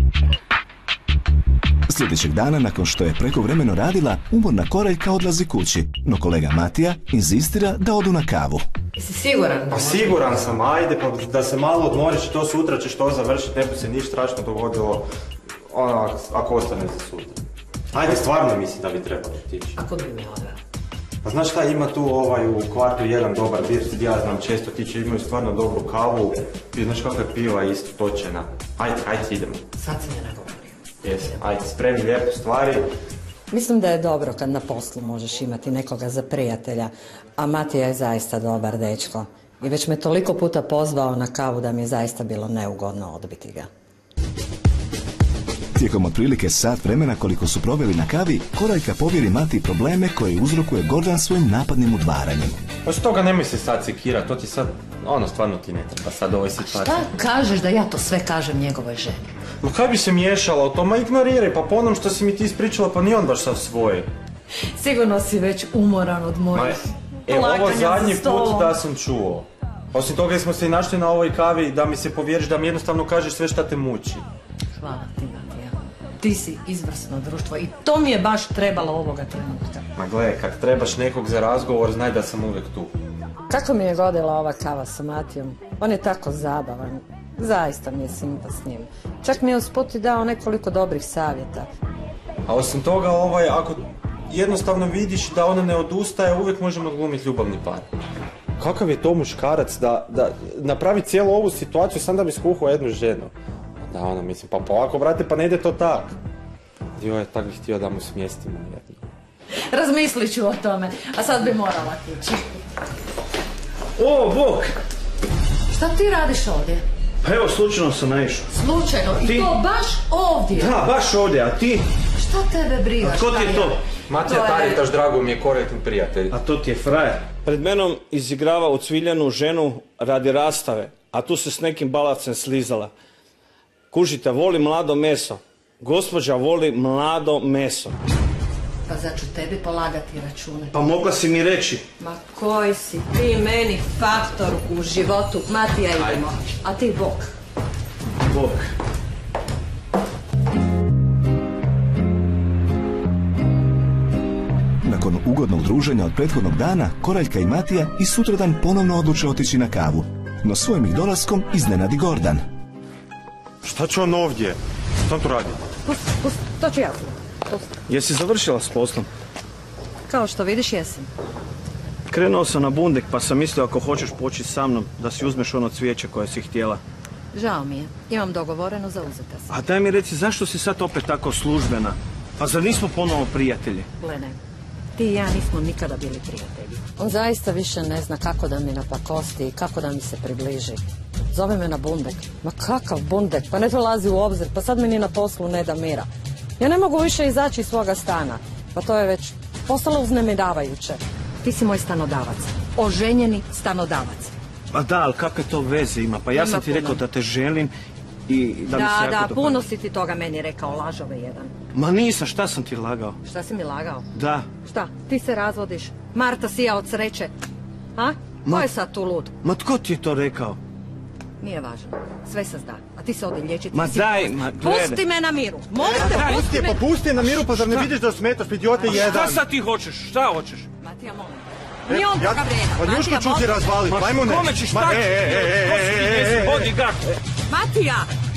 A: Sljedećeg dana, nakon što je prekovremeno radila, umorna Koraljka odlazi kući, no kolega Matija inzistira da odu na kavu.
B: Jesi siguran?
G: Pa siguran sam, ajde, pa da se malo odmoriš, to sutra ćeš to završiti, ne bi se ništa strašno dogodilo, ako ostane za sutra. Ajde, stvarno mislim da bi trebalo otići.
B: A kod bi mi odveo?
G: Pa znaš šta, ima tu u kvartu jedan dobar bir, ja znam često tiče, imaju stvarno dobru kavu, i znaš kakva je piva isto točena. Ajde, idemo.
B: Sad se ne nagovorio.
G: Jes, ajde, spremi lijepo stvari.
B: Mislim da je dobro kad na poslu možeš imati nekoga za prijatelja, a Matija je zaista dobar dečko. I već me toliko puta pozvao na kavu da mi je zaista bilo neugodno odbiti ga.
A: Tijekom otprilike sat vremena koliko su proveli na kavi, Koraljka povjeri Mati probleme koje uzrokuje Gordan svojim napadnim udvaranjem.
G: Pa što toga nemoj se sad sekirati, to ti sad, stvarno ti ne treba sad u ovoj situaciji.
B: Šta kažeš da ja to sve kažem njegovoj ženi?
G: Ma kaj bi se miješala o to, ma ignoriraj, pa po onom što si mi ti ispričala, pa nije on baš sav svoj.
B: Sigurno si već umoran od mojih plakanja
G: ovo zadnji
B: za stolom.
G: put da sam čuo. Osim toga smo se i našli na ovoj kavi da mi se povjeriš, da mi jednostavno kažeš sve šta te muči.
B: Hvala ti, Matija. Ti si izvrsno društvo i to mi je baš trebalo ovoga trenutka.
G: Ma gle, kad trebaš nekog za razgovor, znaj da sam uvijek tu.
B: Kako mi je godila ova kava sa Matijom? On je tako zabavan. Zaista mi je simpa s njim. Čak mi je usput i dao nekoliko dobrih savjeta.
G: A osim toga, ako jednostavno vidiš da ona ne odustaje, uvijek možemo odglumiti ljubavni par. Kakav je to muškarac da napravi cijelu ovu situaciju sam da bi skuhao jednu ženu? Da, mislim, pa polako, brate, pa ne ide to tak. Joj, tak bih htio da mu smjestimo jednu.
B: Razmislit ću o tome, a sad bi morala kući.
C: O, Bog!
I: Šta ti radiš ovdje?
C: Pa evo, slučajno sam naišao.
I: Slučajno? I to baš ovdje?
C: Da, baš ovdje, a ti?
I: Šta tebe briga?
C: A tko ti je to?
F: Matija Taritaš, drago mi je, korektni prijatelj.
C: A to ti je frajer. Pred menom izigrava ucviljenu ženu radi rastave, a tu se s nekim balacem slizala. Kužite, voli mlado meso. Gospođa voli mlado meso.
I: Pa zar ću tebi polagati račune?
C: Pa mogla si mi reći.
I: Ma koji si ti meni faktor u životu? Matija, idemo. A ti Bog.
C: Bog.
A: Nakon ugodnog druženja od prethodnog dana, Koraljka i Matija i sutradan ponovno odluče otići na kavu. No svojim ih dolaskom iznenadi Gordan.
G: Šta će on ovdje? Šta tu radi?
I: Pusti, to ću ja.
C: Jesi završila s poslom?
I: Kao što vidiš, jesam.
C: Krenuo sam na bundek, pa sam mislio ako hoćeš poći sa mnom, da si uzmeš ono cvijeće koje si htjela.
I: Žao mi je. Imam dogovoreno, zauzeta sam.
C: A daj mi reci, zašto si sad opet tako službena? Pa zar nismo ponovo prijatelji?
I: Glene, ti i ja nismo nikada bili prijatelji.
B: On zaista više ne zna kako da mi napakosti i kako da mi se približi. Zove me na bundek. Ma kakav bundek? Pa ne dolazi u obzir, pa sad mi ni na poslu ne da mira. Ja ne mogu više izaći iz svoga stana. Pa to je već postalo uznemiravajuće.
I: Ti si moj stanodavac. Oženjeni stanodavac.
C: Pa da, ali kakve to veze ima? Pa ja sam ti rekao da te želim i da mi se jako
I: Da, puno si ti toga meni rekao, lažove jedan.
C: Ma nisam, šta sam ti lagao?
I: Šta si mi lagao?
C: Da.
I: Šta, ti se razvodiš? Marta sija od sreće. A? Ko je sad tu lud?
C: Ma tko ti je to rekao?
I: Nije važno. Sve se zna. A ti se odi liječiti.
C: Ma daj, ma gledaj.
I: Pusti me na miru. Molim te, pusti me.
G: Pa pusti na miru, pa zar ne vidiš da smetaš, idiote jedan.
C: Šta sad ti hoćeš? Šta hoćeš?
I: Matija, molim. Nije on toga vreda.
G: Pa njuško ću ti razvaliti, ajmo ne.
C: Kome ćeš stati?
I: Matija!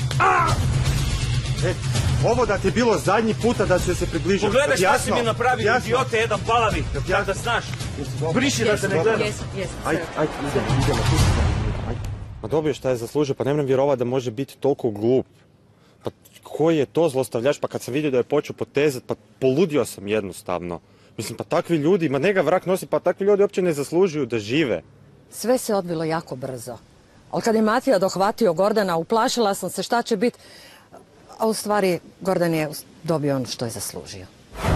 G: Ovo da ti je bilo zadnji puta da si se približio.
C: Pogledaj šta si mi napravio, idiote, jedan palavi. Da znaš. Briši da te ne gledam.
I: Jesam.
G: Ajde, idemo. Ma dobro, šta je zaslužio, pa ne moram vjerovati da može biti toliko glup. Pa koji je to zlostavljač, pa kad sam vidio da je počeo potezat, pa poludio sam jednostavno. Mislim, pa takvi ljudi, ma njega vrak nosi, pa takvi ljudi uopće ne zaslužuju da žive.
B: Sve se odvilo jako brzo. Ali kad je Matija dohvatio Gordana, uplašila sam se šta će biti. A u stvari, Gordan je dobio ono što je zaslužio.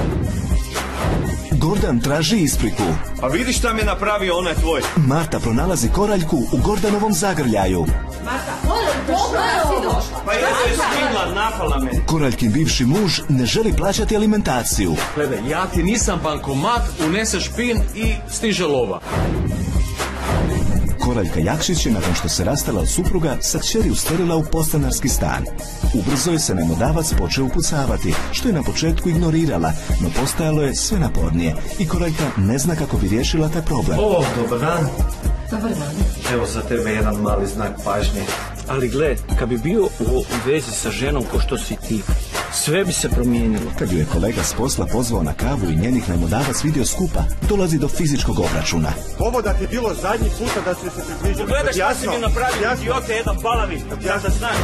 A: Gordan traži ispriku.
C: A vidiš šta mi je napravio onaj tvoj?
A: Marta pronalazi Koraljku u Gordanovom zagrljaju.
I: Marta, dobro si došla.
C: Pa jedno je stigla, napala me.
A: Koraljkin bivši muž ne želi plaćati alimentaciju.
H: Gledaj, ja ti nisam bankomat, uneseš pin i stiže lova.
A: Koraljka Jakšić je, nakon što se rastala od supruga, sa kćeri usterila u podstanarski stan. Ubrzo je se najmodavac počeo upucavati, što je na početku ignorirala, no postajalo je sve napornije i Koraljka ne zna kako bi riješila taj problem.
C: O, dobar dan.
I: Dobar dan.
C: Evo za tebe jedan mali znak pažnje. Ali gled, kad bi bio u vezi sa ženom ko što si ti, sve bi se promijenilo.
A: Kad ju je kolega s posla pozvao na kavu i njenih najmodavac vidio skupa, dolazi do fizičkog obračuna.
G: Ovo da ti je bilo zadnji puta da si se približio.
C: Gledaj šta si mi napravio, idiote, jedan palavi. Ja da znaš.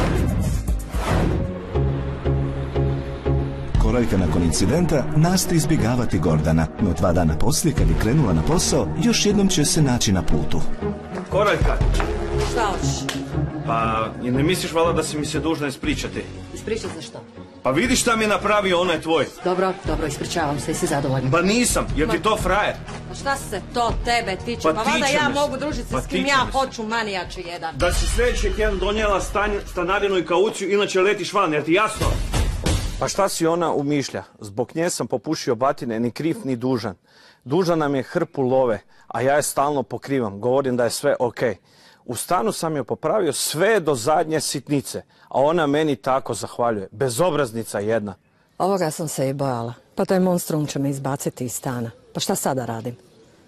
A: Koraljka nakon incidenta nastoji izbjegavati Gordana, no 2 dana poslije, kad je krenula na posao, još jednom će se naći na putu.
C: Koraljka,
B: Šta hoćeš?
C: pa ne misliš valjda da si mi se dužna ispričati?
B: Ispričat za što?
C: Pa vidiš šta mi je napravio onaj tvoj?
B: Dobro, ispričavam se i si zadovoljna.
C: Ba nisam, jer ti to frajer.
B: Pa šta se to tebe tiče?
C: Pa
B: Pa valjda
C: tiče
B: ja
C: me se.
B: mogu družiti se
C: Pa
B: s kim
C: tiče
B: ja
C: me se.
B: hoću, manijači jedan.
C: Da si sljedeći tjedan donijela stanarinu i kauciju, inače letiš van, jer ti jasno? Pa šta si ona umišlja? Zbog nje sam popušio batine, ni kriv ni dužan. Dužan nam je hrpu love, a ja je stalno pokrivam, govorim da je sve okej. U stanu sam joj popravio sve do zadnje sitnice, a ona meni tako zahvaljuje. Bezobraznica jedna.
B: Ovoga sam se i bojala. Pa taj monstrum će me izbaciti iz stana. Pa šta sada radim?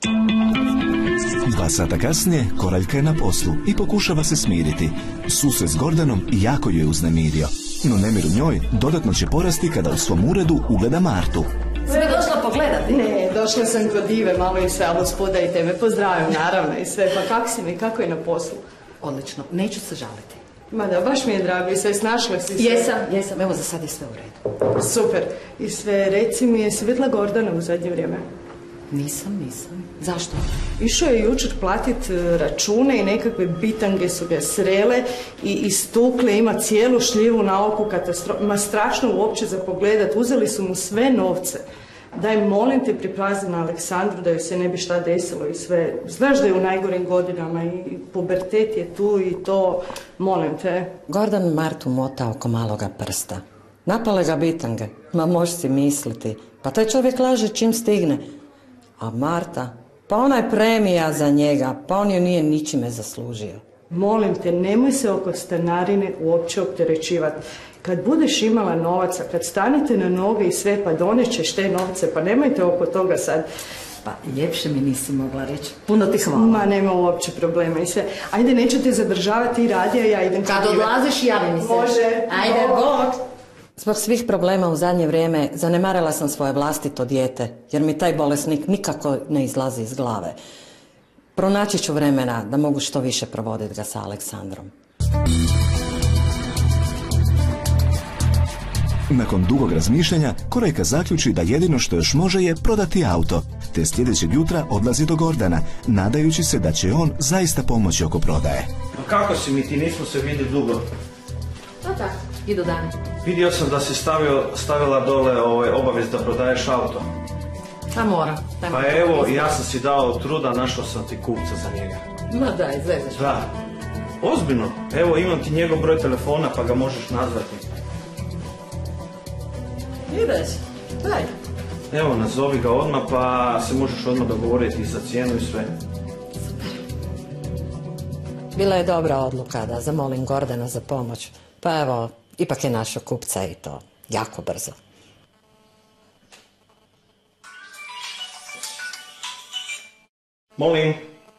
A: 2 sata kasnije, Koraljka je na poslu i pokušava se smiriti. Susret s Gordanom jako ju je uznemirio. No nemir u njoj dodatno će porasti kada u svom uredu ugleda Martu.
I: Si mi došla pogledati?
D: Ne, došla sam kod Dive, malo i sve, gospoda i tebe pozdravim, naravno i sve. Pa kak si mi, kako je na poslu?
I: Odlično, neću se žaliti.
D: Ma da, baš mi je drago i sve, snašla si se.
I: Jesam, evo za sad je sve u redu.
D: Super. I sve, reci mi, jesi vidjela Gordana u zadnje vrijeme?
B: Nisam. Zašto?
D: Išao je jučer platit račune i nekakve bitange su ga srele i istukle, ima cijelu šljivu na oku, ima strašno uopće za pogledat, uzeli su mu sve novce. Daj, molim te, pripazi na Aleksandru da joj se ne bi šta desilo i sve. Znaš da je u najgorim godinama i pubertet je tu i to, molim te.
B: Gordan Martu mota oko maloga prsta. Napale ga bitange, ma možeš si misliti. Pa taj čovjek laže čim stigne. A Marta, pa ona je premija za njega, pa on ju nije ničime zaslužio.
D: Molim te, nemoj se oko stanarine uopće opterećivati. Kad budeš imala novaca, kad stanete na noge i sve, pa donećeš te novce, pa nemojte oko toga sad.
I: Pa ljepše mi nisi mogla reći. Puno ti hvala.
D: Ma, nema uopće problema i sve. Ajde, neću te zadržavati i radi, a ja idem.
I: Kad odlaziš, javi mi se.
D: Može.
I: Ajde, bok.
B: Zbog svih problema u zadnje vrijeme zanemarila sam svoje vlastito dijete, jer mi taj bolesnik nikako ne izlazi iz glave. Pronaći ću vremena da mogu što više provoditi ga sa Aleksandrom.
A: Nakon dugog razmišljanja, Korejka zaključi da jedino što još može je prodati auto, te sljedećeg jutra odlazi do Gordana, nadajući se da će on zaista pomoći oko prodaje.
C: Kako si mi, ti nismo se vidjeli dugo.
I: To tako, idu dani.
C: Vidio sam da si stavila dole obavez da prodaješ auto.
I: Pa moram.
C: Pa evo, ja sam si dao truda, našao sam ti kupca za njega.
I: Ma daj, zezaš.
C: Da. Ozbiljno. Evo, imam ti njegov broj telefona pa ga možeš nazvati.
I: Ideš, daj.
C: Evo, nazovi ga odmah pa se možeš odmah dogovoriti za cijenu i sve.
B: Bila je dobra odluka da zamolim Gordana za pomoć. Pa evo, ipak je našao kupca i to jako brzo.
C: Molim.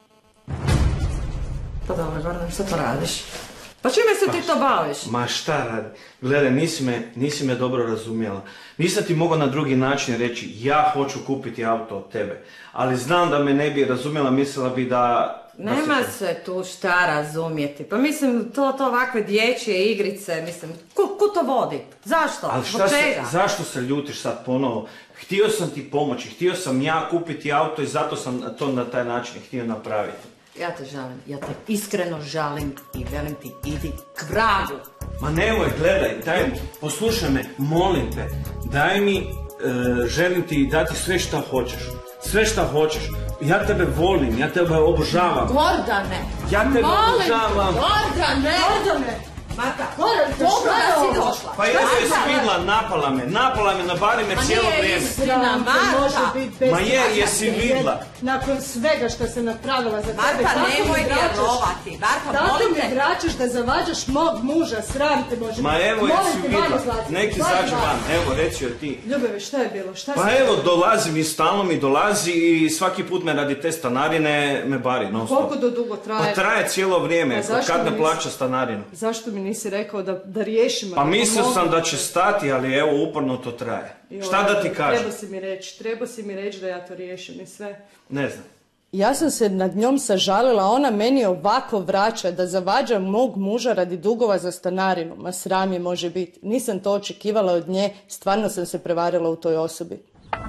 B: Pa dobro, Gordan, što to radiš? Pa čime se ti to baviš?
C: Ma šta radi? Gledaj, nisi me dobro razumjela. Nisam ti mogao na drugi način reći, ja hoću kupiti auto od tebe. Ali znam da me ne bi razumjela, mislila bi da...
B: Nema se tu šta razumjeti. Pa mislim, to ovakve dječje igrice, mislim, ku to vodi? Zašto?
C: Ali zašto se ljutiš sad ponovo? Htio sam ti pomoći, htio sam ja kupiti auto i zato sam to na taj način htio napraviti.
B: Ja te žalim, ja te iskreno žalim i velim ti, idi k vragu.
C: Ma nemoj, gledaj, poslušaj me, molim te, daj mi, želim ti dati sve šta hoćeš. Sve šta hoćeš. Ja tebe volim, ja tebe obožavam.
I: Gordane!
C: Ja tebe obožavam.
I: Gordane! Marta, dobro da si došla.
C: Pa ja se vidla, napala me, nabari me cijelo vrijeme.
I: Marta!
C: Ma jesi vidla.
D: Nakon svega što se napravila za tebe.
I: Marta, nemoj vjerovati. Marta, molim te.
D: Tako mi vraćaš da zavađaš mog muža, sram te može.
C: Ma evo, jesi vidla. Neki zađe van, evo, reci joj ti.
D: Ljubave, šta je bilo?
C: Pa evo, dolazi mi, stalno mi dolazi i svaki put me radi te stanarine me bari, non stop.
D: Koliko do dugo traje?
C: Pa traje cijelo vrijeme, kad ne plaća stanarinu.
D: Zašto mi nisi rekao da riješimo?
C: Pa mislio sam da će stati, ali evo, uporno to traje. Šta da ti kažem?
D: Treba si mi reći da ja to riješim i sve.
C: Ne znam.
D: Ja sam se nad njom sažalila, ona meni ovako vraća da zavađa mog muža radi dugova za stanarinu. Ma sram je može biti. Nisam to očekivala od nje, stvarno sam se prevarila u toj osobi.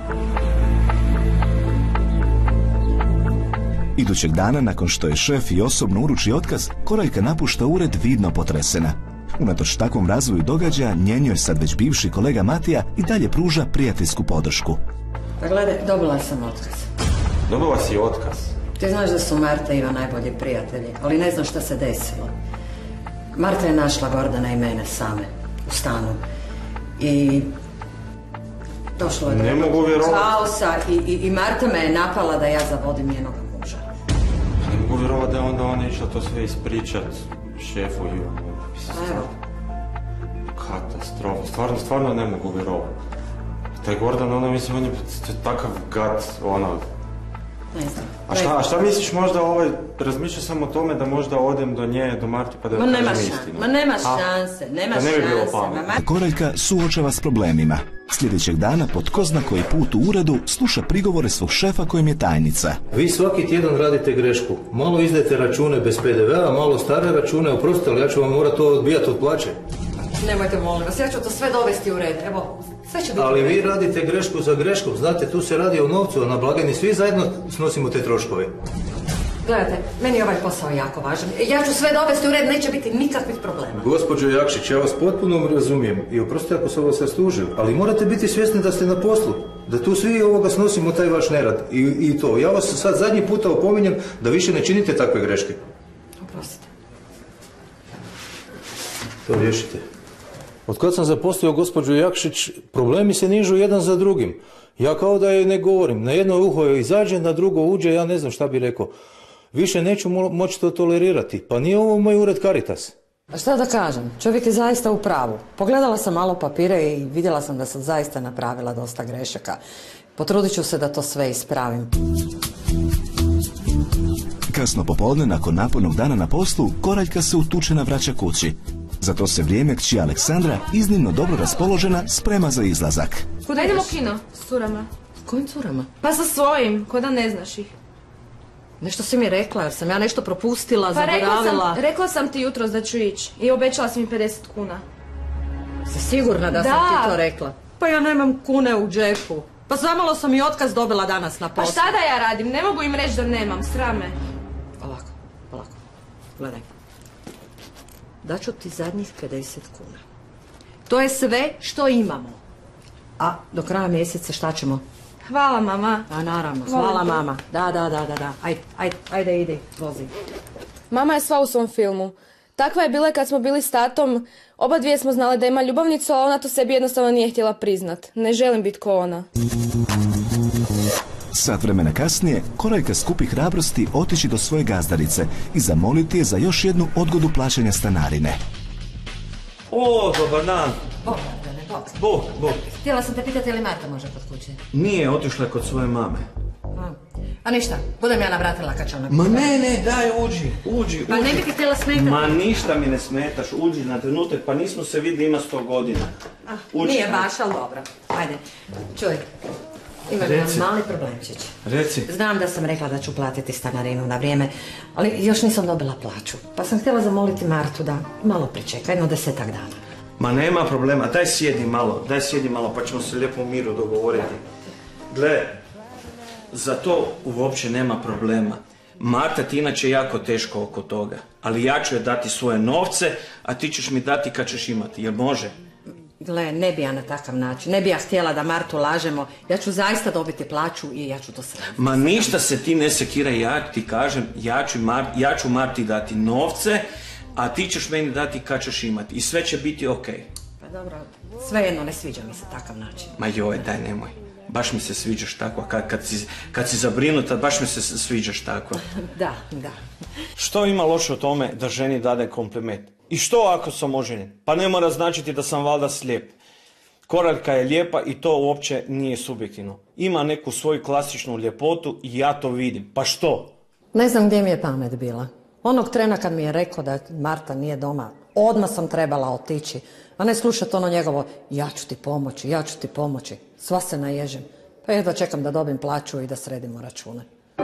A: Idućeg dana, nakon što je šef i osobno uruči otkaz, Korejka napušta ured vidno potresena. Unatoč takvom razvoju događaja, njenjoj sad već bivši kolega Matija i dalje pruža prijateljsku podršku.
B: Pa gledaj, dobila sam otkaz.
G: Dobila si otkaz?
B: Ti znaš da su Marta i Iva najbolji prijatelji, ali ne znam šta se desilo. Marta je našla Gordana i mene same u stanu i došlo je do kaosa i Marta me je napala da ja zavodim njenog muža.
G: Ne mogu vjerovati da je onda ona išla to sve ispričat šefu Ivanu.
B: Evo.
G: Katastrofa, stvarno ne mogu vjerovati. Taj Gordan, on je takav gad,
B: Ne znam.
G: A šta misliš, možda razmišlja samo o tome da možda odem do nje, do Marti, pa da kažem istinu?
B: Ma nema šanse, nema šanse.
G: Da ne bi bilo pametno.
A: Korejka suočava s problemima. Sljedećeg dana, pod ko zna koji put u uredu, sluša prigovore svog šefa kojem je tajnica.
F: Vi svaki tjedan radite grešku. Malo izdajete račune bez PDV-a, malo stare račune, oprostite, ali ja ću vam morati to odbijati od plaće.
I: Nemojte, molim vas, ja ću to sve dovesti u red. Evo, sve će biti
F: Ali
I: u redu.
F: vi radite grešku za greškom. Znate, tu se radi o novcu, a na blagajni svi zajedno snosimo te troškove.
I: Gledajte, meni je ovaj posao jako važan. Ja ću sve dovesti u red, neće biti nikakvih problema.
F: Gospođo Jakšić, ja vas potpuno razumijem i oprostite ako sam vas zaslužio, ali morate biti svjesni da ste na poslu, da tu svi snosimo taj vaš nerad i to. Ja vas sad zadnji puta opominjem da više ne činite takve greške.
I: Oprostite.
F: To riješite. Od kad sam zaposlio gospođu Jakšić, problemi se nižu jedan za drugim. Ja kao da joj ne govorim. Na jedno uho joj izađe, na drugo uđe, ja ne znam šta bi rekao. Više neću moći to tolerirati. Pa nije ovo moj ured Caritas.
B: A šta da kažem, čovjek je zaista u pravu. Pogledala sam malo papire i vidjela sam da sam zaista napravila dosta grešaka. Potrudit ću se da to sve ispravim.
A: Kasno popodne, nakon napornog dana na poslu, Koraljka se utučena vraća kući. Za to se vrijeme kći Aleksandra, iznimno dobro raspoložena, sprema za izlazak.
E: Kuda idemo u kino? S curama.
B: S kojim curama?
E: Pa sa svojim, ko da ne znaš ih.
B: Nešto si mi rekla, jer sam ja nešto propustila,
E: Pa
B: zaboravila.
E: rekla sam ti jutros da ću ići i obećala sam mi 50 kuna.
B: Si sigurna da sam ti to rekla? Pa ja nemam kune u džepu. Pa zamalo sam i otkaz dobila danas na
E: Pa
B: poslu.
E: šta da ja radim? Ne mogu im reći da nemam, srame.
B: Polako. Gledaj. Daću ti zadnjih 50 kuna. To je sve što imamo. A do kraja mjeseca šta ćemo?
E: Hvala, mama.
B: A naravno, hvala mama. Da. Ajde, idi, vozi.
E: Mama je sva u svom filmu. Takva je bila kad smo bili s tatom. Oba dvije smo znale da ima ljubavnicu, a ona to sebi jednostavno nije htjela priznat. Ne želim biti ko ona.
A: Sat vremena kasnije, Koraljka skupi hrabrosti otići do svoje gazdarice i zamoliti je za još jednu odgodu plaćanja stanarine.
C: O, dobar dan. Bog.
I: Htjela sam te pitati je li Marta može kod kuće.
C: Nije, otišla kod svoje mame.
I: A ništa, budem ja navratila kad će ona...
C: Ma ne, daj, uđi.
I: Pa ne bi ti htjela smetati.
C: Ma ništa mi ne smetaš, uđi na trenutak, pa nismo se vidjeli, ima 100 godina.
I: Nije baš, ali dobro. Ajde, čuj. Imam jedan mali problemčić.
C: Reci.
I: Znam da sam rekla da ću platiti stanarinu na vrijeme, ali još nisam dobila plaću. Pa sam htjela zamoliti Martu da malo pričeka, jedno 10-ak dana.
C: Ma nema problema, daj sjedi malo, pa ćemo se lijepo u miru dogovoriti. Gle, za to uopće nema problema. Marta ti inače jako teško oko toga, ali ja ću joj dati svoje novce, a ti ćeš mi dati kad ćeš imati, jel može?
I: Gle, ne bi ja na takav način, ne bi ja htjela da Martu lažemo. Ja ću zaista dobiti plaću i ja ću to sve.
C: Ma ništa se ti ne sekiraj, ja ti kažem, ja ću Marti dati novce, a ti ćeš meni dati kad ćeš imati i sve će biti okej.
I: Pa dobro, svejedno ne sviđa mi se takav način.
C: Ma joj, daj nemoj. Baš mi se sviđaš tako, kad si zabrinuta, baš mi se sviđaš tako.
I: Da.
C: Što ima loše o tome da ženi dade kompliment? I što ako sam oženjen? Pa ne mora značiti da sam valjda slijep. Koraljka je lijepa i to uopće nije subjektivno. Ima neku svoju klasičnu ljepotu i ja to vidim. Pa što?
B: Ne znam gdje mi je pamet bila. Onog trena kad mi je rekao da Marta nije doma, odmah sam trebala otići, a ne slušati ono njegovo ja ću ti pomoći. Sva se naježim. Pa jedva čekam da dobim plaću i da sredimo račune.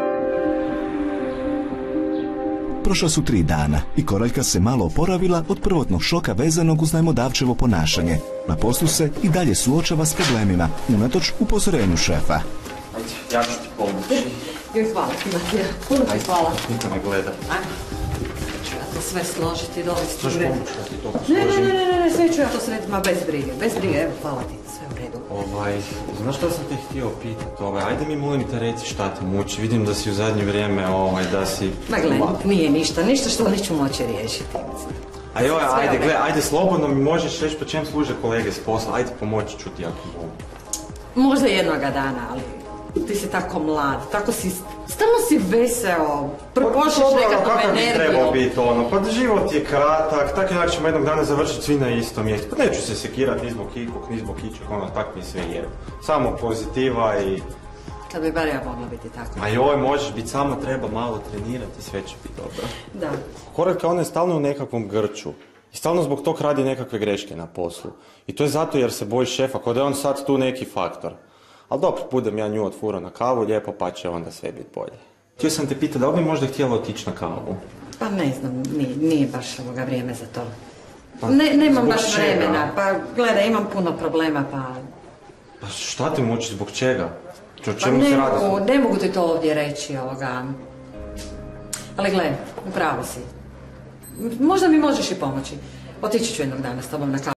A: Prošla su 3 dana i Koraljka se malo oporavila od prvotnog šoka vezanog uz najmodavčevo ponašanje. Na poslu se i dalje suočava s problemima, unatoč upozorenju šefa.
G: Ajde, ja ću ti pomoći.
I: Joj, hvala ti, Matija. Puno ti hvala.
G: Niko me gleda.
I: Ajde. Ću ja to sve složiti, dovesti
G: Znaš
I: u redu.
G: pomoć da ti to posložim?
I: Ne, sve ću ja to srediti, ma bez brige, evo, hvala ti, sve u redu.
G: Znaš što sam te htio pitat? Ajde mi molim te reci šta te muči. Vidim da si u zadnje vrijeme, da si...
I: Ma gle, nije ništa što neću moći riješiti.
G: A joj, ajde, slobodno mi možeš reći po čem služe kolege s posla. Ajde, pomoći ću ti ako mogu.
I: Možda jednoga dana, ali ti si tako mlad, tako si, stalno si veseo, propošiš nekakvom energijom.
G: Kakav bi trebao biti pa život je kratak, tako inače ćemo jednog dana završiti svi na istom mjestu. Pa neću se sekirati ni zbog ikog, ni zbog ičeg, tak mi sve je. Samo pozitiva i...
I: Kad bi bar ja mogla biti tako.
G: A joj, možeš biti, samo treba malo trenirati, sve će biti dobro.
I: Da.
G: Koraljka, ona je stalno u nekakvom grču. I stalno zbog tog radi nekakve greške na poslu. I to je zato jer se boji šefa, kao da je on sad tu neki faktor. Ali dobro, budem ja nju otfurao na kavu, lijepo, pa će onda sve biti bolje. Htio sam te pitati, da li bi možda htjela otići na kavu?
I: Pa ne znam, nije baš vrijeme za to.
B: Nemam baš
G: zbog čega?
B: vremena, pa gledaj, imam puno problema, pa...
G: Pa šta te muči, zbog čega? O
B: Pa
G: čemu se radi?
B: ne mogu ti to ovdje reći, Ali gledaj, upravo si. Možda mi možeš i pomoći. Otići ću jednog dana s tobom na kavu.